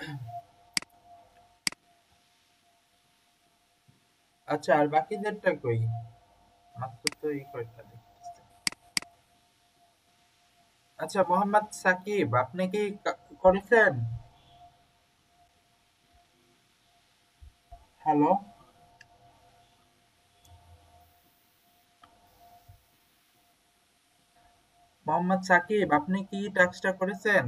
আচ্ছা, আর বাকিদেরটা কই? মাত্র তো এই কয়টা দেখতেছি। আচ্ছা, মোহাম্মদ সাকিব, আপনি কি করেছেন? হ্যালো, মোহাম্মদ সাকিব, আপনি কি টাস্কটা করেছেন?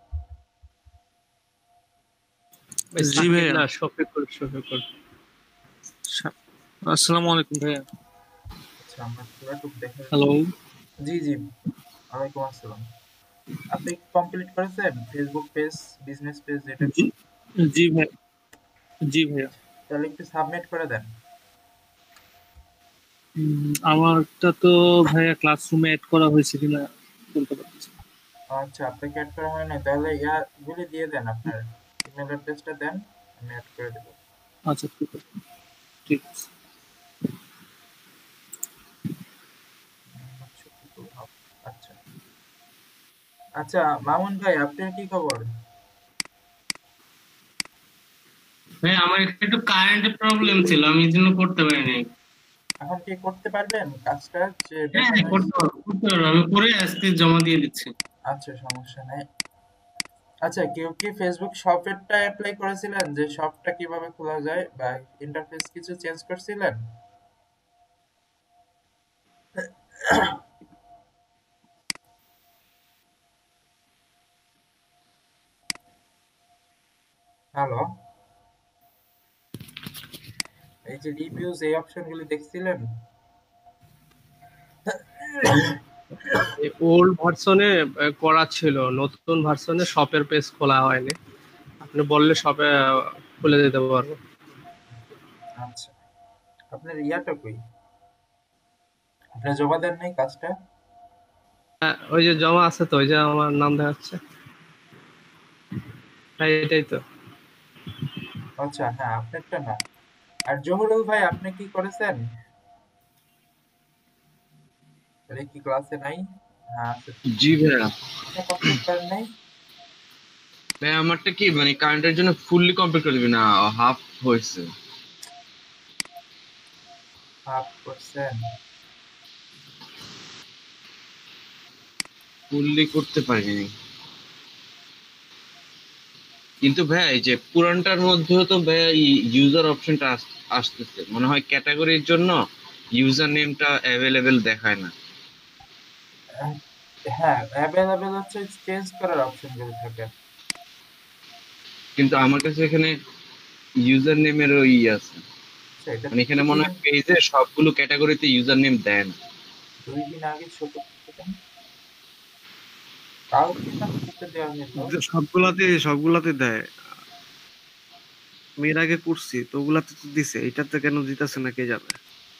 ভাই জি সাকিব ভাইয়া। না, শফিকুল শফিকুল। সা- আসসালামু আলাইকুম ভাইয়া। আচ্ছা, আমার পুরাটুক দেখা হ্যালো। যাচ্ছে। জি জি, ওয়ালাইকুম আসসালাম। আপনি কমপ্লিট করেছেন ফেসবুক পেজ, বিজনেস পেজ যেটা জি খুলছেন? জি ভাই, জি ভাইয়া। তাহলে একটু সাবমিট করে দেন। আমারটা তো ভাইয়া ক্লাসরুমে অ্যাড করা হয়েছে কিনা বলতে পারছি না। আচ্ছা, আপনাকে অ্যাড করা হয় না, তাহলে গুলি দিয়ে দেন, আপনার ইমেল অ্যাড্রেসটা দেন, আমি অ্যাড করে দেবো। আচ্ছা ঠিক আছে, ঠিক আছে। আচ্ছা আচ্ছা, মামুন ভাই, আপনার কি খবর? ভাই আমার একটু কারেন্টের প্রবলেম ছিল, আমি এই জন্য করতে পারিনি। এখন কি করতে পারবেন কাজটা, যে হ্যাঁ হ্যাঁ, ডকুমেন্টস? করতে পারবো, আমি করে আজকে জমা দিয়ে দিচ্ছি। আচ্ছা, সমস্যা নেই। আচ্ছা, কেউ কি ফেসবুক শপেরটা অ্যাপ্লাই করেছিলেন, যে শপটা কিভাবে খোলা যায়, বা ইন্টারফেস কিছু চেঞ্জ করছিলেন? হ্যালো, এই যে রিভিউজ, এই অপশনগুলি দেখছিলেন? ওল্ড ভার্সনে করা ছিল, নতুন ভার্সনে শপের পেজ খোলা হয়নি। আপনি বললে শপে খুলে দিতে পারবো। আচ্ছা, আপনার ইয়াটা কই? আপনি জমা দেন নাই কাজটা? হ্যাঁ, ওই যে জমা আছে তো, ওই যে আমার নাম দেখাচ্ছে। হ্যাঁ এটাই তো। আচ্ছা, হ্যাঁ, আপনারটা না। আর জহুরুল ভাই, আপনি কি করেছেন? তাহলে কি ক্লাসে নাই? হ্যাঁ, আছে তো। জি ভাইয়া। আপনি কমপ্লিট করেন নাই? ভাইয়া আমারটা কি মানে কারেন্টের জন্য ফুললি কমপ্লিট করে দিবি না, হাফ হয়েছে। হাফ করছেন? ফুললি করতে পারিনি। কিন্তু ভাইয়া এই যে পুরানটার মধ্যেও তো ভাইয়া ইউজার অপশনটা আসতেছে, মনে হয় ক্যাটাগরির জন্য ইউজার নেমটা অ্যাভেলেবেল দেখায় না। হ্যাঁ, অ্যাভেলেবেল হচ্ছে, চেঞ্জ করার অপশন গুলো থাকে। কিন্তু আমার কাছে এখানে ইউজার নেমেরও আছে, আচ্ছা, এটা মানে এখানে মনে দুদিন হয় পেজে সবগুলো ক্যাটাগরিতে ইউজার নেম দেয় না। 2 দিন আগে ছোট করতেন, কালকে না করতে দেওয়া যেত। সবগুলাতে দেয়। আমি এর আগে করছি তো, ওগুলাতে তো দিছে, এটাতে কেন দিতেছে না কে জানে।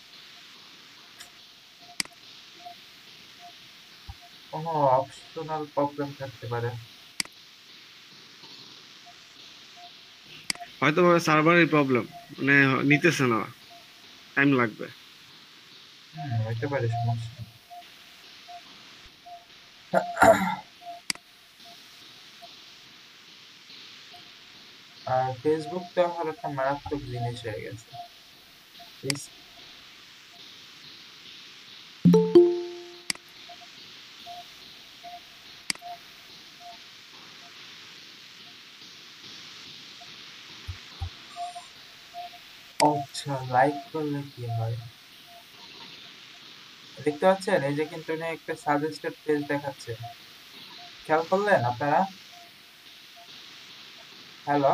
কোনো অপশনাল প্রবলেম থাকতে পারে। হয়তো সার্ভারের প্রবলেম, মানে নিতেছে না, টাইম লাগবে। হইতে পারে সমস্যা। আর ফেসবুক তো এখন একটা মারাত্মক জিনিস হয়ে গেছে। আচ্ছা, লাইক করলে কি হয় দেখতে পাচ্ছেন? এই যে কিন্তু একটা সাজেস্টেড পেজ দেখাচ্ছে, খেয়াল করলেন আপনারা? হ্যালো,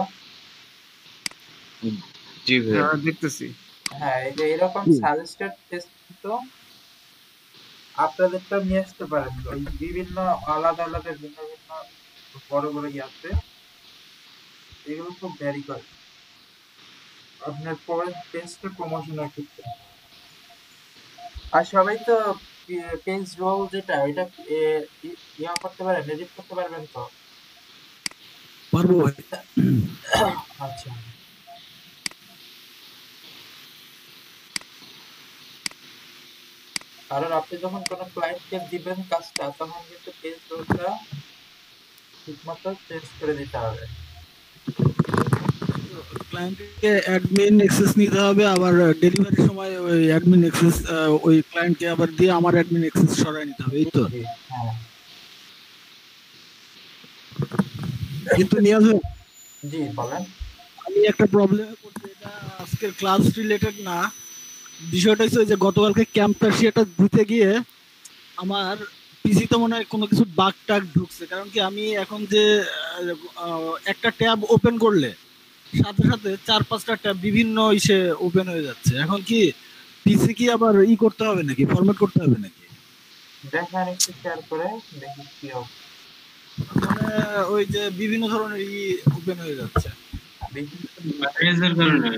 জি ভাইয়া। হ্যাঁ দেখতেছি। হ্যাঁ, এই যে এরকম সাজেস্টেড পেজ কিন্তু আপনাদেরটা নিয়ে আসতে পারেন। ওই বিভিন্ন আলাদা আলাদা ভিন্ন ভিন্ন বড় বড় আছে, এগুলো খুব ভ্যারি করে আপনার পেজটা প্রমোশনের ক্ষেত্রে। আর সবাই তো পেজ রোল যেটা, এটা ইয়া করতে পারেন, এডিট করতে পারবেন তো? পারবো ভাই। আচ্ছা, কারণ আপনি যখন কোনো ক্লায়েন্টকে দিবেন কাজটা, তখন কিন্তু পেজ রোলটা ঠিকমতো চেঞ্জ করে দিতে হবে। ক্লায়েন্টকে অ্যাডমিন অ্যাক্সেস নিতে হবে, আবার ডেলিভারির সময় ওই অ্যাডমিন অ্যাক্সেস ওই ক্লায়েন্টকে আবার দিয়ে আমার অ্যাডমিন অ্যাক্সেস সরায় নিতে হবে, এই তো। জি, হ্যাঁ, কিন্তু নিয়াজ ভাই, জি বলেন। আমি একটা প্রবলেমে পড়ছি, এটা আজকের ক্লাস রিলেটেড না। বিষয়টা হচ্ছে ওই যে গতকালকে ক্যাম্পাসিয়াটা দিতে গিয়ে আমার পিসিতে মনে হয় কোনো কিছু বাগ টাগ ঢুকছে, কারণ কি আমি এখন যে একটা ট্যাব ওপেন করলে সাথে সাথে 4-5টা ট্যাব বিভিন্ন ইসে ওপেন হয়ে যাচ্ছে। এখন কি পিসি কি আবার করতে হবে নাকি, ফরম্যাট করতে হবে নাকি? দেখেন একটু শেয়ার করে দেখি কি হবে। মানে ওই যে বিভিন্ন ধরনের ওপেন হয়ে যাচ্ছে। দেখি, ভাইরাসের কারণে।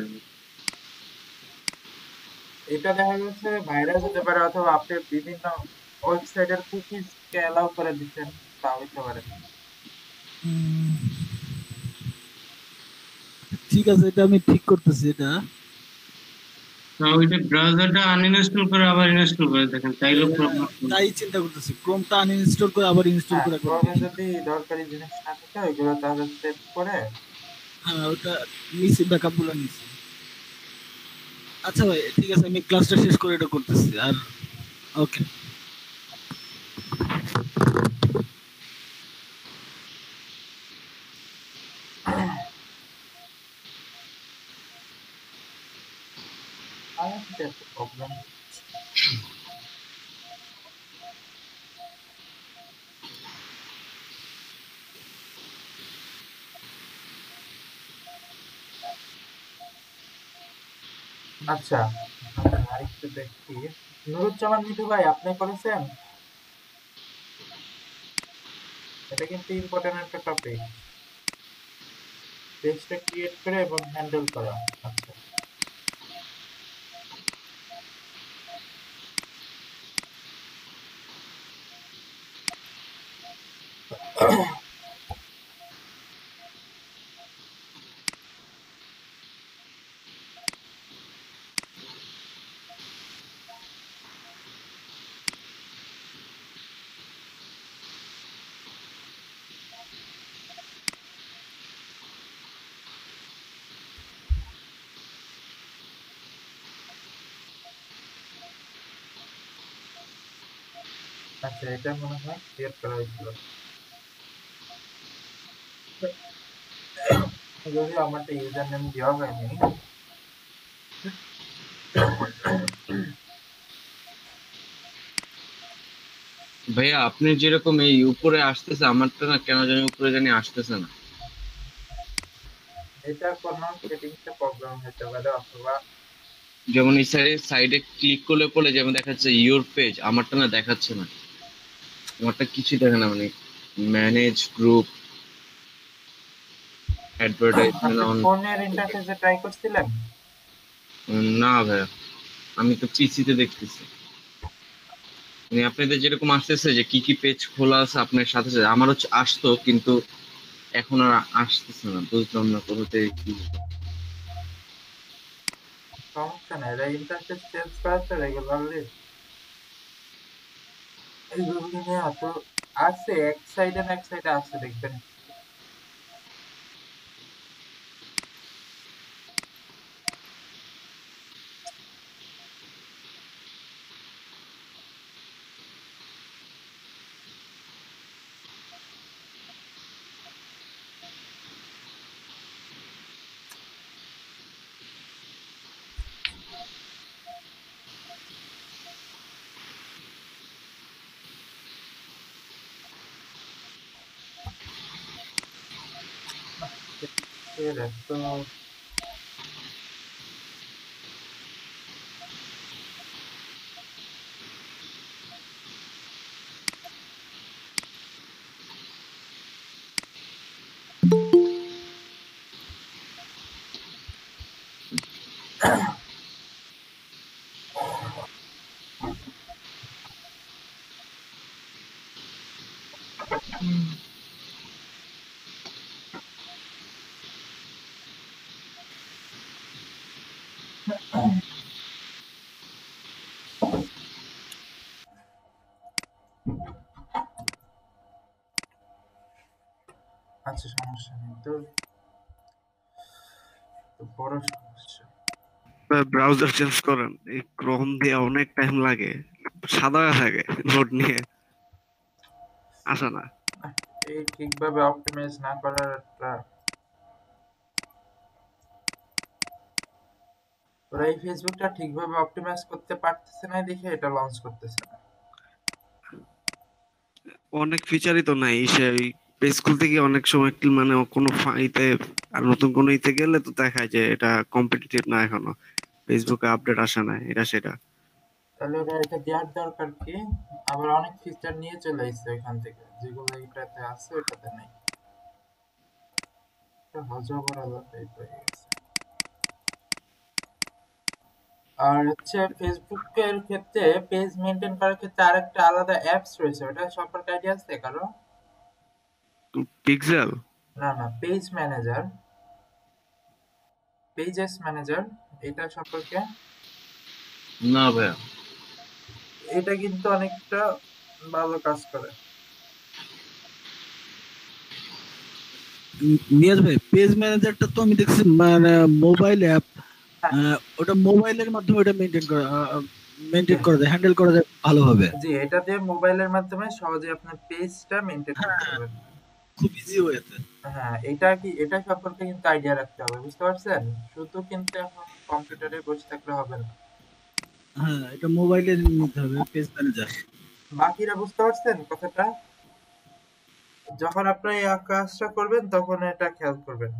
এটা দেখা যাচ্ছে ভাইরাস হতে পারে, অথবা আপনি বিভিন্ন ওয়েবসাইটের কুকিজ কে অ্যালাউ করে দিচ্ছেন, তা হইতে পারে। উম, ঠিক আছে, এটা আমি ঠিক করতেছি এটা। না, ওইটা ব্রাউজারটা আনইনস্টল করে আবার ইনস্টল করে দেখেন, তাইলেও প্রবলেম। তাই চিন্তা করতেছি, ক্রোমটা আনইনস্টল করে আবার ইনস্টল হ্যাঁ, করে একবার ক্রমে দেখি। যদি দরকারি জিনিস না থাকে ওইগুলো তাহলে সেভ করে। হ্যাঁ, ওটা নিছি, ব্যাকআপ গুলো নিছি। আচ্ছা ভাই, ঠিক আছে, আমি ক্লাসটা শেষ করে এটা করতেছি। আর ওকে। আর একটা প্রবলেম। আচ্ছা, আরেকটু দেখি। নুরুজ্জামান মিঠু ভাই, আপনি করেছেন? এটা কিন্তু ইম্পর্টেন্ট একটা টপিক, পেজটা ক্রিয়েট করে এবং হ্যান্ডেল করা। আচ্ছা, আচ্ছা, এটা মনে হয় ক্রিয়েট করা হয়েছিল। যদি আমারটা ইউজার নেম দেওয়া হয়নি। ভাইয়া আপনি যেরকম এই উপরে আসতেছে, আমারটা না কেন জানি উপরে জানি আসতেছে না। এটা কোনো সেটিংসে প্রবলেম হতে পারে, অথবা যেমন এই সাইডে ক্লিক করলে পরে যেমন দেখাচ্ছে ইওর পেজ, আমারটা না দেখাচ্ছে না। আমারটা কিছুই দেখে না, মানে ম্যানেজ গ্রুপ, অ্যাডভার্টাইজমেন্ট আপনি অন। ফোনের ইন্টারফেসে ট্রাই করছিলেন? না ভাইয়া, আমি তো পিসিতে দেখতেছি। মানে আপনাদের যেরকম আসতেছে যে কি কি পেজ খোলা আছে আপনার সাথে সাথে, আমারও আসতো, কিন্তু এখন আর আসতেছে না, বুঝলাম না কোথা থেকে কি। সমস্যা নাই, এটা ইন্টারফেস চেঞ্জ করা তো রেগুলারলি। এইগুলো নিয়ে এত আছে, এক সাইডে না এক সাইডে আছে দেখবেন। এর এত আচ্ছা, সমস্যা নেই তো। তো বড় সমস্যা। ব্রাউজার চেঞ্জ করেন, এই ক্রোম দিয়ে অনেক টাইম লাগে, সাদা হয়ে থাকে, লোড নিয়ে আসে না। এই ঠিকভাবে অপটিমাইজ না করার একটা, ওরা এই ফেসবুকটা ঠিকভাবে অপটিমাইজ করতে পারতেছে না দেখে এটা লঞ্চ করতেছে না। অনেক ফিচারই তো নাই সে, পেজ খুলতে গিয়ে অনেক সময় মানে কোনো ইতে, আর নতুন কোনো ইতে গেলে তো দেখায় যে এটা কম্পিটিটিভ না, এখনো ফেসবুকে আপডেট আসে না, এটা সেটা। তাহলে ওরা এটা দেওয়ার দরকার কি? আবার অনেক ফিচার নিয়ে চলে আসছে ওইখান থেকে, যেগুলো এটাতে আছে ওটাতে নেই। এটা হজবরল টাইপ হয়ে গেছে। আর হচ্ছে ফেসবুকের ক্ষেত্রে পেজ মেনটেন করার ক্ষেত্রে আরেকটা আলাদা অ্যাপস রয়েছে, ওটা সম্পর্কে আইডিয়া আছে কারো? পিক্সেল? না না, পেজ ম্যানেজার, পেজেস ম্যানেজার, এটা সম্পর্কে? না ভাইয়া। এটা কিন্তু অনেকটা ভালো কাজ করে। নিয়াজ ভাই, পেজ ম্যানেজারটা তো আমি দেখছি মানে মোবাইল অ্যাপ, ওটা মোবাইলের মাধ্যমে ওটা মেনটেন করা যায়, হ্যান্ডেল করা যায় ভালোভাবে। জি, এটা দিয়ে মোবাইলের মাধ্যমে সহজে আপনার পেজটা মেনটেন করতে পারবেন। খুব ইজি ওয়েতে। হ্যাঁ, এটা কি, এটা সম্পর্কে কিন্তু আইডিয়া রাখতে হবে, বুঝতে পারছেন? শুধু কিন্তু এখন কম্পিউটারে বসে থাকলে হবে না। হ্যাঁ, এটা মোবাইলের নিতে হবে পেজ ম্যানেজার। বাকিরা বুঝতে পারছেন কথাটা? যখন আপনি এই কাজটা করবেন তখন এটা খেয়াল করবেন।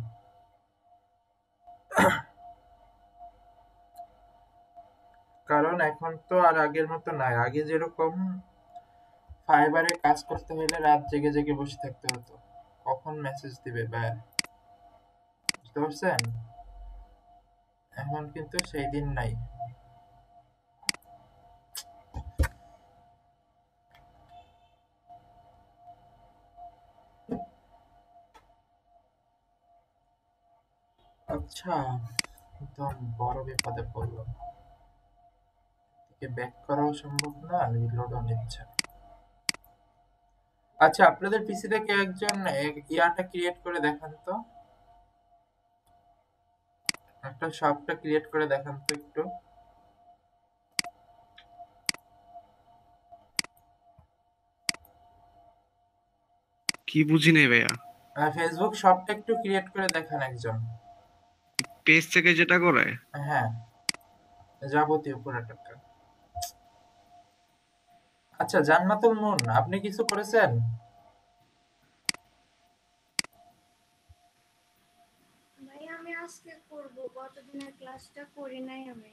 কারণ এখন তো আর আগের মতো নাই। আগে যেরকম ফাইবারে কাজ করতে হলে রাত জেগে জেগে বসে থাকতে হতো, কখন মেসেজ দিবে বা, বুঝতে পারছেন? এখন কিন্তু সেই দিন নাই। আচ্ছা, একদম বড় বিপদে পড়লাম। একে ব্যাক করাও সম্ভব না, রিলোডও নিচ্ছে না। আচ্ছা, আপনাদের পিসিতে কেউ একজন ইয়াটা ক্রিয়েট করে দেখান তো, একটা শপটা ক্রিয়েট করে দেখান তো একটু। কি বুঝি নেই ভাইয়া। ফেসবুক শপটা একটু ক্রিয়েট করে দেখান একজন। পেজ থেকে যেটা করে? হ্যাঁ, যাবতীয় পুরো টাকা। আচ্ছা, জান্নাতুল মুন, আপনি কিছু করেছেন? ভাই আমি আজকে করব, গতদিনের ক্লাসটা করি নাই আমি।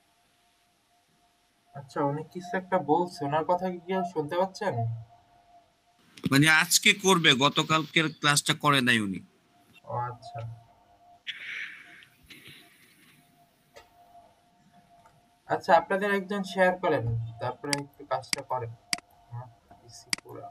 আচ্ছা, উনি কিছু একটা বলছে, ওনার কথা কি কেউ শুনতে পাচ্ছেন? মানে আজকে করবে, গতকালকের ক্লাসটা করে নাই উনি। ও আচ্ছা, আচ্ছা, আপনাদের একজন শেয়ার করেন, তারপরে একটু কাজটা করেন। আমার PC পুরা।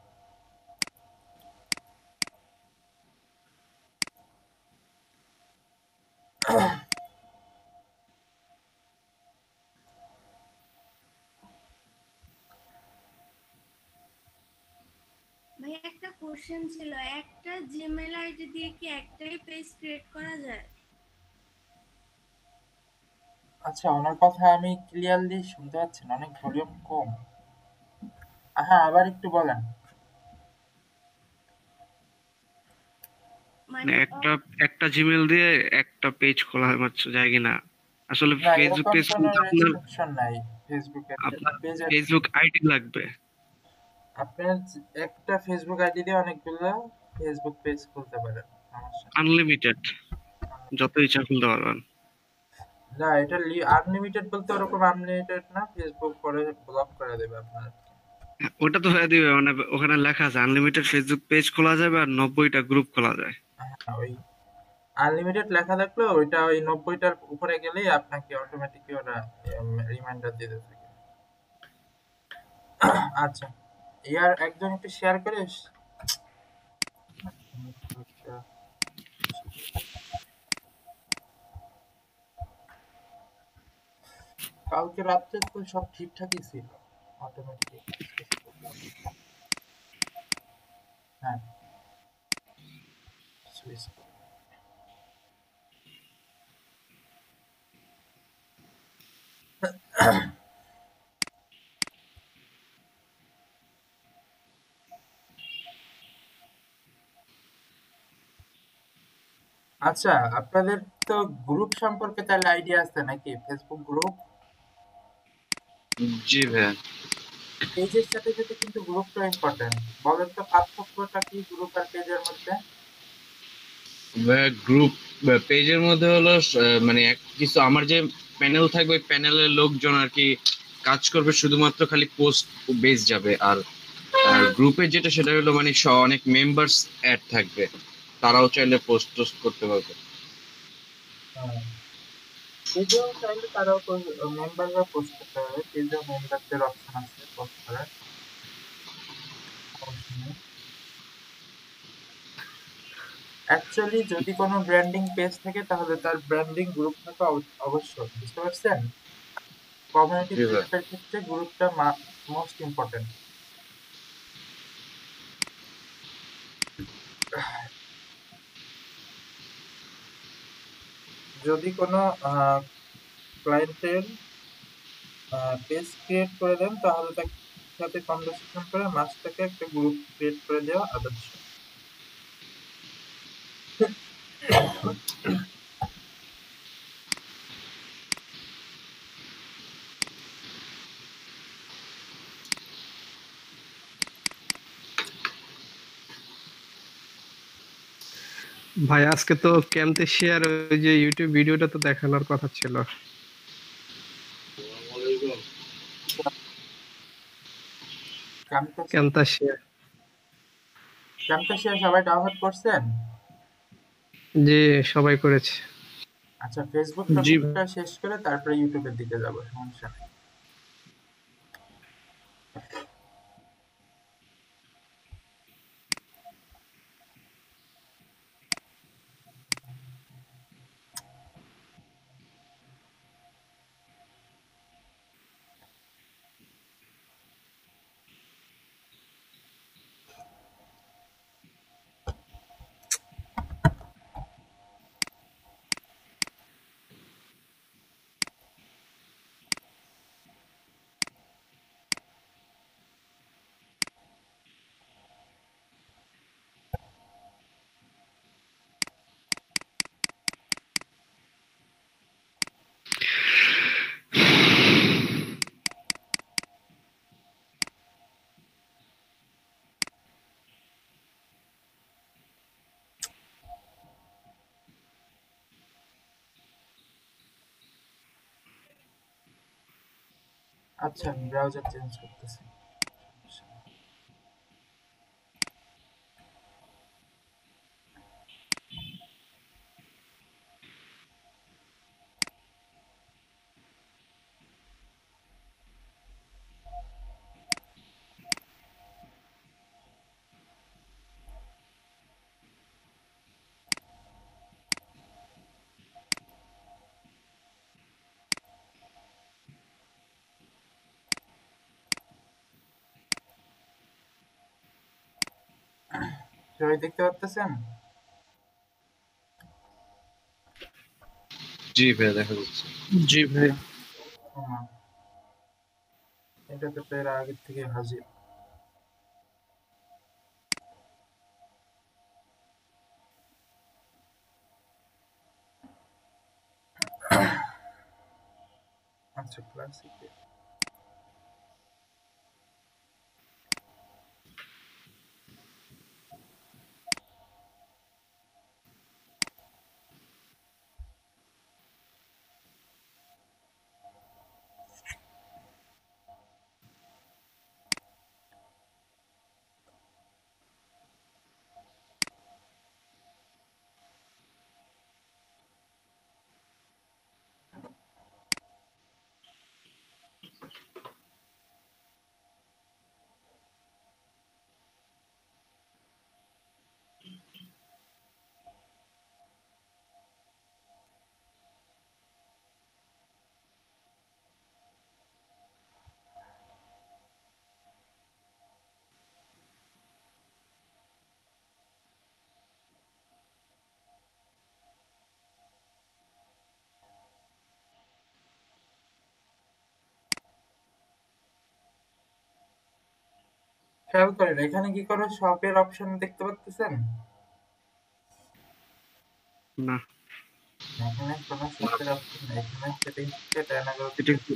ভাই একটা কোশ্চেন ছিল, একটা জিমেল আইডি দিয়ে কি একটাই পেজ ক্রিয়েট করা যায়? আচ্ছা, ওনার কথা আমি ক্লিয়ারলি শুনতে পাচ্ছি না, অনেক ভলিউম কম। হ্যাঁ, আবার একটু বলেন। মানে একটা একটা জিমেল দিয়ে একটা পেজ খোলা যায় কিনা? আসলে না, ফেসবুক এরকম পেজ কোনো খুলতে রেস্ট্রিকশন নাই ফেসবুকে। আপনার পেজ, ফেসবুক আইডি লাগবে, আপনার একটা ফেসবুক আইডি দিয়ে অনেকগুলো ফেসবুক পেজ খুলতে পারেন, সমস্যা নেই। আনলিমিটেড, যত ইচ্ছা খুলতে পারবেন। না, এটা আনলিমিটেড বলতে ওরকম আনলিমিটেড না, ফেসবুক পরে ব্লক করে দেবে আপনার। ওটা তো হয়ে দিবে, মানে ওখানে লেখা আছে আনলিমিটেড ফেসবুক পেজ খোলা যাবে আর 90টা গ্রুপ খোলা যায়। হ্যাঁ, ওই আনলিমিটেড লেখা থাকলো ওইটা, ওই 90টার উপরে গেলেই আপনাকে অটোমেটিকলি ওরা রিমাইন্ডার দিতে থাকে। আচ্ছা, ইয়ার একজন একটু শেয়ার করিস। কালকে রাত্রে তো সব ঠিকঠাকই ছিল, অটোমেটিক। হ্যাঁ, সুইচ। আচ্ছা, আপনাদের তো গ্রুপ সম্পর্কে তাহলে আইডিয়া আছে নাকি? ফেসবুক গ্রুপ জি ভাইয়া। পেজের সাথে সাথে কিন্তু গ্রুপটা ইম্পর্টেন্ট। বলেন তো পার্থক্যটা কি গ্রুপ আর পেজের মধ্যে? গ্রুপ পেজের মধ্যে হলো মানে কিছু আমার যে প্যানেল থাকবে ওই প্যানেলের লোকজন আর কি কাজ করবে, শুধুমাত্র খালি পোস্ট বেস যাবে। আর গ্রুপে যেটা সেটা হলো মানে অনেক মেম্বার্স অ্যাড থাকবে, তারাও চাইলে পোস্ট টোস্ট করতে পারবে। হ্যাঁ, পেজেও চাইলে তারাও মেম্বাররা পোস্ট করতে পারবে। পেজেও মেম্বারদের অপশন আছে পোস্ট করার, সমস্যা নেই। অ্যাকচুয়ালি যদি কোনো ব্র্যান্ডিং পেজ থাকে তাহলে তার ব্র্যান্ডিং গ্রুপ থাকা অবশ্যই, বুঝতে পারছেন? কমিউনিটি জি ভাইয়া। পেজটার ক্ষেত্রে গ্রুপটা মোস্ট ইম্পর্টেন্ট। যদি কোনো ক্লায়েন্টের পেজ ক্রিয়েট করে দেন তাহলে তার সাথে কনভারসেশন করে মাসটাকে একটা গ্রুপ ক্রিয়েট করে দেওয়া আদর্শ। ভাই আজকে তো ক্যাম্পে শেয়ার ওই যে ইউটিউব ভিডিওটা তো দেখানোর কথা ছিল। ক্যাম্পটা শেয়ার। ক্যাম্পটা সবাই ডাউনলোড করছেন? জি, সবাই করেছে। আচ্ছা, ফেসবুক জি টপিকটা শেষ করে তারপরে ইউটিউবের দিকে যাবো, সমস্যা নেই। আচ্ছা, আমি ব্রাউজার চেঞ্জ করতেছি। সবাই দেখতে পাচ্ছেন? জি ভাইয়া, দেখা যাচ্ছে। জি ভাই। হুম, এটাতে তো এরা আগের থেকে হাজির। আচ্ছা, ক্লাসিকে খেয়াল করেন এখানে কি করে শপের অপশন দেখতে পাচ্ছেন? না, এখানে কোনো শপের অপশন নেই, এখানে সেটিংস থেকে ট্যানাগর এটা একটু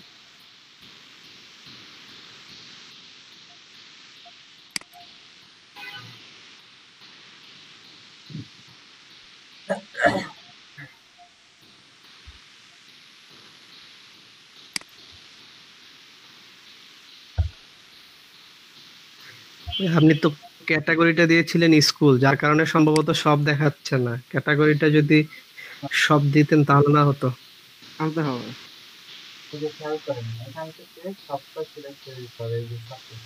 আপনি তো ক্যাটাগরিটা দিয়েছিলেন স্কুল, যার কারণে সম্ভবত সব দেখাচ্ছে না। ক্যাটাগরিটা যদি সব দিতেন তাহলে না হতো। আনতে হবে। থেকে খেয়াল করেন, এখান থেকে সবটা সিলেক্ট করে দিতে হবে, এই যে শপিং।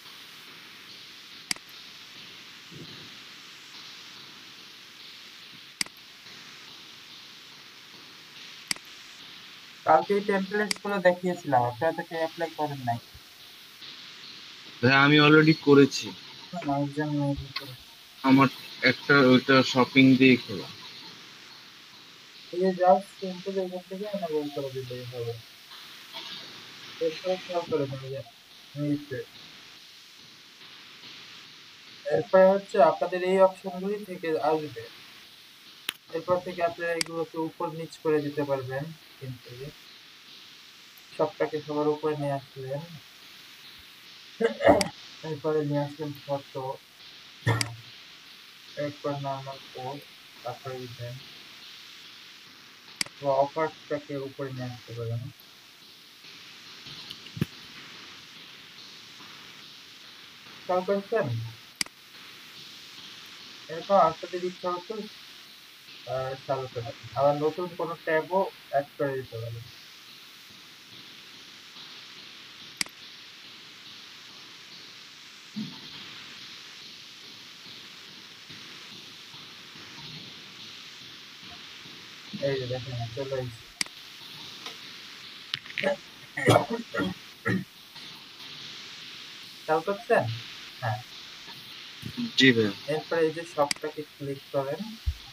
কালকে এই টেমপ্লেটস গুলো দেখিয়েছিলাম, আপনারা তো কেউ অ্যাপ্লাই করেন নাই। ভাইয়া আমি অলরেডি করেছি। একজন মেয়ে করে। আমার একটা ওইটা শপিং দিয়ে খোলা। এই যে জাস্ট সিম্পল এখান থেকে এনেবল করে দিলেই হবে। এরপরে খেয়াল করে দেন যে নিচে, এরপরে হচ্ছে আপনাদের এই অপশনগুলি থেকে আসবে। এরপর থেকে আপনারা এগুলোকে উপর নিচ করে দিতে পারবেন। কিন্তু সবটাকে সবার উপরে নিয়ে আসলেন, এরপরে নিয়ে আসলেন ফটো, এরপর নর্মাল পোস্ট, তারপরে ইভেন্ট বা অফারটাকে উপরে নিয়ে আসতে পারেন। খেয়াল করেছেন? এরপর আপনাদের ইচ্ছা হতো চালু করে আবার নতুন কোনো ট্যাবও অ্যাড করে দিতে পারেন। এই যে দেখেন চলে এসেছে। খেয়াল করছেন? হ্যাঁ। জি ভাইয়া। এরপরে এই যে শপটাকে ক্লিক করেন,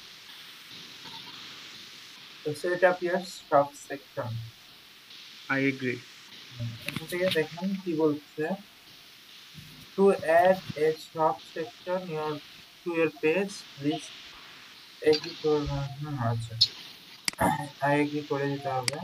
তো set up your shop section. I agree. এখান থেকে দেখেন কি বলছে, to add a shop section your to your page please agree করুন। আচ্ছা, আই এগ্রি করে দিতে হবে।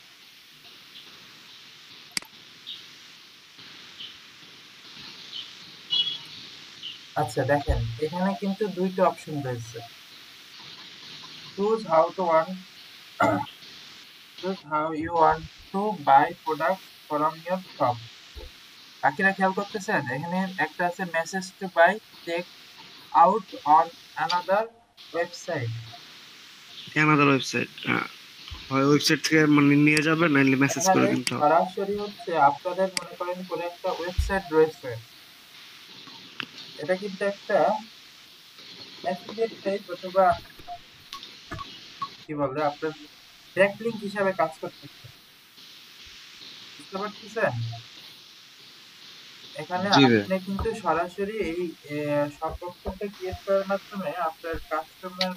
আচ্ছা দেখেন, এখানে কিন্তু দুইটা অপশন রয়েছে, choose how to want choose how you want to buy products from your shop। বাকিরা খেয়াল করতেছেন, এখানে একটা আছে message to buy, check out on another website. Another website, হয় ওয়েবসাইট থেকে মানে নিয়ে যাবে, নাইলে মেসেজ করে এখানে কিনতে হবে। সরাসরি হচ্ছে আপনাদের মনে করেন কোনো একটা ওয়েবসাইট রয়েছে, এটা কিন্তু একটা অ্যাফিলিয়েট টাইপ অথবা কি বলে আপনার ব্যাকলিংক হিসাবে কাজ করতেছে, বুঝতে পারতেছেন? এখানে জি ভাইয়া। আপনি কিন্তু সরাসরি এই সম্পর্কটা ক্রিয়েট করার মাধ্যমে আপনার কাস্টমার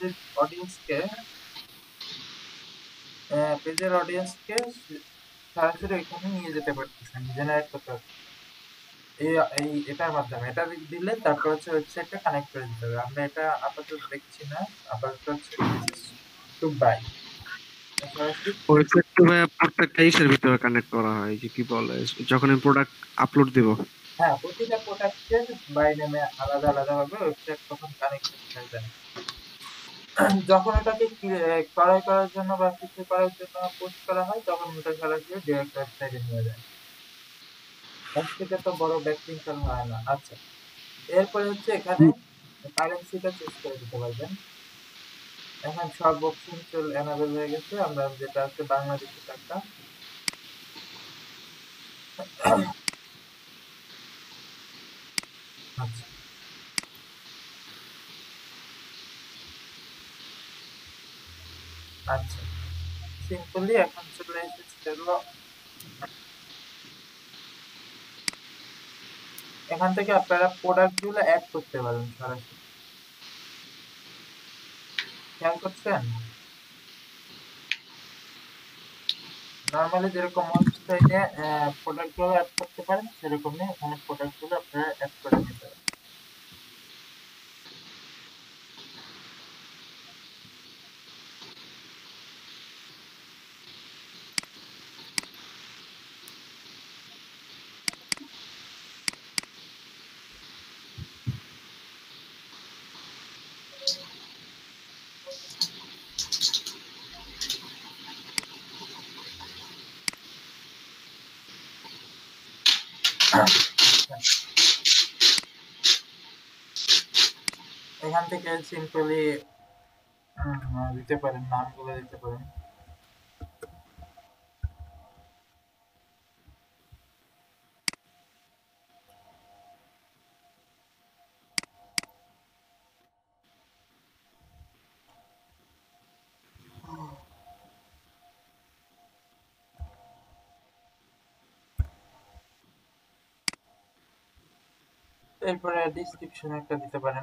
পেজের অডিয়েন্সকে সরাসরি এখানে নিয়ে যেতে পারতেছেন, জেনারেট করতে পারতেছেন। এই এই এটার মাধ্যমে এটা দিলে তারপর হচ্ছে ওয়েবসাইটটা কানেক্ট করে দিতে হবে। আমরা এটা আপাতত দেখছি না, আপাতত হচ্ছে মেসেজ টু বাই সরাসরি। ওয়েবসাইট তো ভাই প্রত্যেকটা ইসের ভিতরে কানেক্ট করা হয়, যে কি বলে, যখন আমি প্রোডাক্ট আপলোড দিব। হ্যাঁ, প্রতিটা প্রোডাক্টের বাই নেমে আলাদা আলাদা হবে, ওয়েবসাইট তখন কানেক্টেড হয়ে যায়। যখন এটাকে ক্রয় করার জন্য বা কিছু করার জন্য পোস্ট করা হয়, তখন ওটা সরাসরি ডিরেক্ট ওয়েবসাইটে নিয়ে যায়। এর থেকে তো বড় ব্যাকলিংক আর হয় না। আচ্ছা, এরপরে হচ্ছে এখানে কারেন্সিটা চুজ করে দিতে পারবেন। এখন সব অপশন এনাবেল হয়ে গেছে, আমরা যেটা আছে বাংলাদেশি টাকা। আচ্ছা আচ্ছা, সিম্পলি এখন চলে এসেছে হলো, এখান থেকে আপনারা প্রোডাক্ট গুলো অ্যাড করতে পারেন সরাসরি। খেয়াল করছেন? নরমালি যেরকম ওয়েবসাইটে প্রোডাক্ট গুলো অ্যাড করতে পারেন, সেরকমই এখানে প্রোডাক্ট গুলো আপনারা অ্যাড করে নিতে পারেন। এখান থেকে সিম্পলি দিতে পারেন, নামগুলো দিতে পারেন। এরপরে ডিসক্রিপশন একটা দিতে পারেন।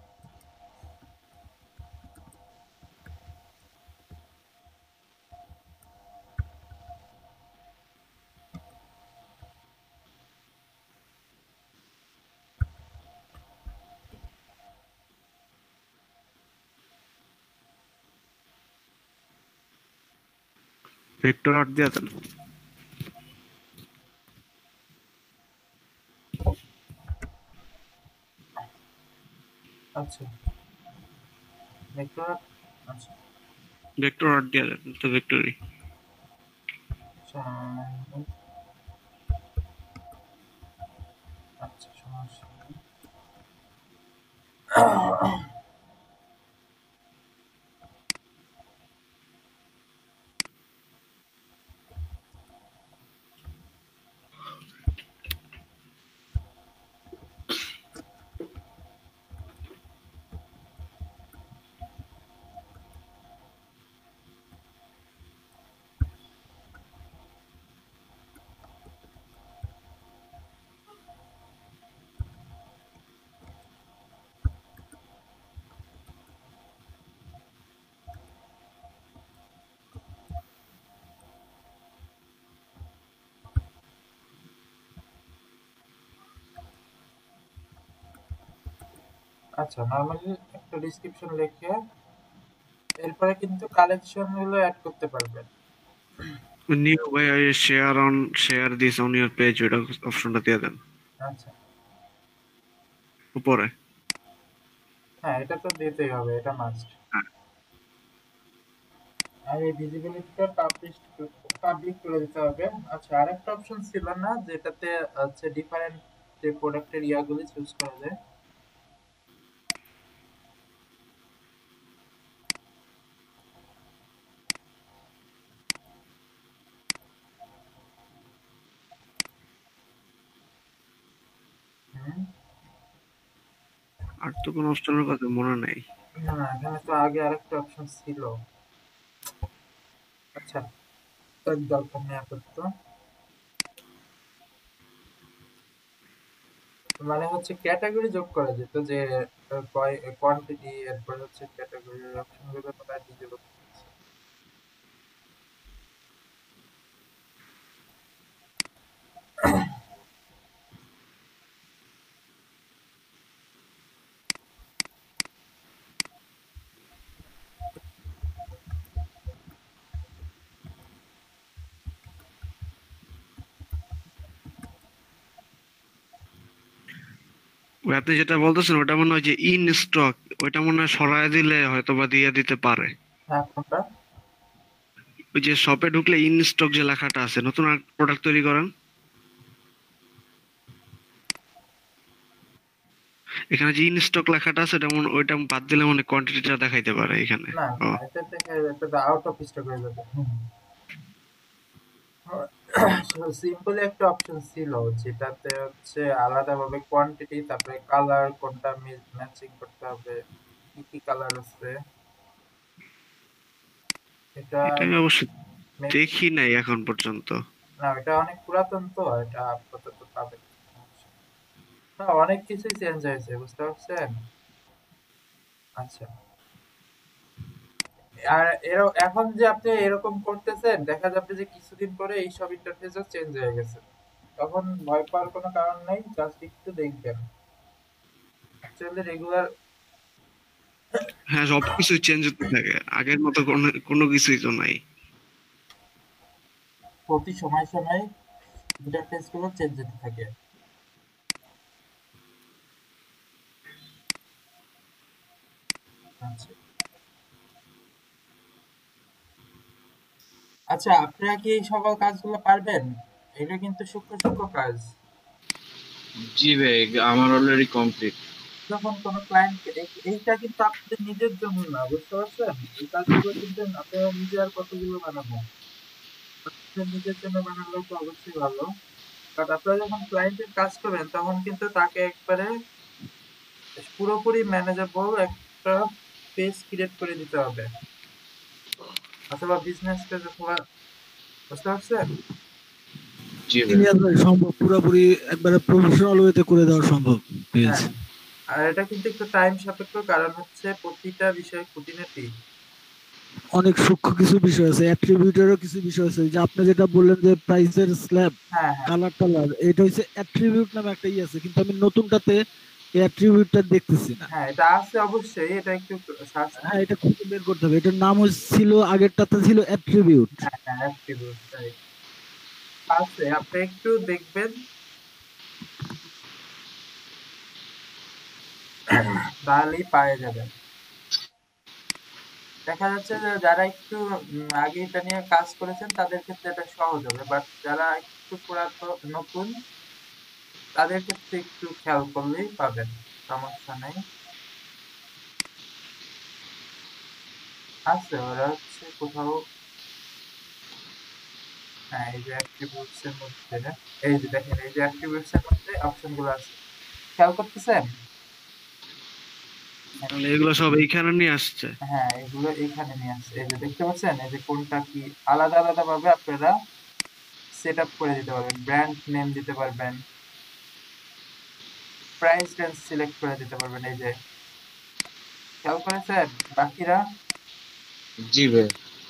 ভেক্টর আর্ট দিয়ে দেন। আচ্ছা ভেক্টর, আচ্ছা ভেক্টর আর্ট দিয়ে দেন তো ভেক্টরই। আচ্ছা আচ্ছা সমস্যা নেই। আচ্ছা নরমালি একটা ডিসক্রিপশন লিখে এরপরে কিন্তু কালেকশন গুলো অ্যাড করতে পারবেন। New share this on your page, ওটা অপশনটা দিয়ে দেন আচ্ছা উপরে। হ্যাঁ এটা তো দিতেই হবে, এটা মাস্ট। হ্যাঁ। আর এই ভিজিবিলিটিটা পাবলিক করে দিতে হবে। আচ্ছা আরেকটা অপশন ছিল না যেটাতে হচ্ছে ডিফারেন্ট যে প্রোডাক্টের ইয়াগুলি চুজ করা যায়? হুম আর তো কোনো অপশনের কথা মনে নেই। না এখানে তো আগে আরেকটা অপশন ছিল। আচ্ছা তার দরকার নেই আপাতত। মানে হচ্ছে ক্যাটাগরি যোগ করা যেত যে কোয়ান্টিটি, এরপর হচ্ছে ক্যাটাগরি অপশনগুলো তোমরা নিজে করতে পারছো। ওই আপনি যেটা বলতেছেন ওটা মনে হয় যে ইন স্টক, ওইটা মনে হয় সরায় দিলে হয়তো বা দিয়ে দিতে পারে। হ্যাঁ কোনটা? ওই যে শপে ঢুকলে ইন স্টক যে লেখাটা আছে, নতুন প্রোডাক্ট তৈরি করেন, এখানে যে ইন স্টক লেখাটা আছে ওইটা বাদ দিলে মনে কোয়ান্টিটিটা দেখাইতে পারে এখানে। না ও এটা থেকে এটা আউট অফ স্টক হয়ে যাবে। সিম্পলি একটা অপশন ছিল যেটাতে হচ্ছে আলাদাভাবে কোয়ান্টিটি, তারপরে কালার কোনটা ম্যাচিং করতে হবে, কি কি কালার আছে এটা। এটা আমি অবশ্য মে- দেখি নাই এখন পর্যন্ত। না এটা অনেক পুরাতন তো, এটা আপাতত পাবেন না। অনেক কিছুই চেঞ্জ হয়েছে বুঝতে পারছেন। আচ্ছা আর এখন যে আপনি এরকম করতেছেন দেখা যাবে যে কিছুদিন পরে এই সব ইন্টারফেসও চেঞ্জ হয়ে গেছে, তখন ভয় পাওয়ার কোনো কারণ নেই, জাস্ট একটু দেখবেন। অ্যাকচুয়ালি রেগুলার হ্যাঁ, সবকিছু চেঞ্জ হতে থাকে, আগের মতো কোনো কিছুই তো নাই। প্রতি সময় সময় ইন্টারফেস গুলো চেঞ্জ হতে থাকে। আচ্ছা আচ্ছা আপনারা কি এই সকল কাজগুলো পারবেন? এটা কিন্তু সূক্ষ্ম সূক্ষ্ম কাজ। জি ভাই, আমার অলরেডি কমপ্লিট। যখন কোনো ক্লায়েন্ট, এইটা কিন্তু আপনাদের নিজের জন্য না, বুঝতে পারছেন? এই কাজগুলো কিন্তু আপনারা নিজে আর কতগুলো বানাবেন, আপনাদের নিজের জন্য বানালে তো অবশ্যই ভালো। বাট আপনারা যখন ক্লায়েন্টের কাজ করবেন তখন কিন্তু তাকে একবারে পুরোপুরি ম্যানেজেবল একটা পেজ ক্রিয়েট করে দিতে হবে, অথবা বিজনেস পেজ, অথবা, বুঝতে পারছেন? জি ভাই। সিনিয়র ভাই সম্ভব পুরোপুরি একবারে প্রফেশনাল ওয়েতে করে দেওয়া সম্ভব পেজ। হ্যাঁ, আর এটা কিন্তু একটু টাইম সাপেক্ষ, কারণ হচ্ছে প্রতিটা বিষয় খুঁটিনাটি। অনেক সূক্ষ্ম কিছু বিষয় আছে, অ্যাট্রিবিউটেরও কিছু বিষয় আছে, যে আপনি যেটা বললেন যে প্রাইসের স্ল্যাব, হ্যাঁ হ্যাঁ কালার টালার, এটা হচ্ছে অ্যাট্রিবিউট নামে একটা আছে, কিন্তু আমি নতুনটাতে এই অ্যাট্রিবিউটটা দেখতেছি না। হ্যাঁ, এটা আছে অবশ্যই, এটা একটু সার্চ হ্যাঁ, করে। এটা খুঁজে বের করতে হবে। এটার নাম ছিল, আগেরটাতে ছিল অ্যাট্রিবিউট। হ্যাঁ হ্যাঁ, attribute, right. আছে, আপনি একটু দেখবেন, তাহলেই পাওয়া যাবে। দেখা যাচ্ছে যে যারা একটু আগে এটা নিয়ে কাজ করেছেন তাদের ক্ষেত্রে এটা সহজ হবে, বাট যারা একটু পুরাতন নতুন তাদের ক্ষেত্রে একটু খেয়াল করলেই পাবেন, সমস্যা নেই। আছে, ওরা হচ্ছে কোথাও, হ্যাঁ, এই যে অ্যাট্রিবিউটস এর মধ্যে, এই যে দেখেন, এই যে অ্যাট্রিবিউটস এর মধ্যে অপশন গুলো আছে, খেয়াল করতেছেন? তাহলে এগুলো সব এইখানে নিয়ে আসছে। হ্যাঁ, এগুলো এইখানে নিয়ে আসছে, এই যে দেখতে পাচ্ছেন, এই যে কোনটা কি আলাদা আলাদা ভাবে আপনারা সেট আপ করে দিতে পারবেন, ব্র্যান্ড নেম দিতে পারবেন, প্রাইস রেঞ্জ সিলেক্ট করে দিতে পারবেন। এই যে খেয়াল করেছেন বাকিরা? জি ভাই।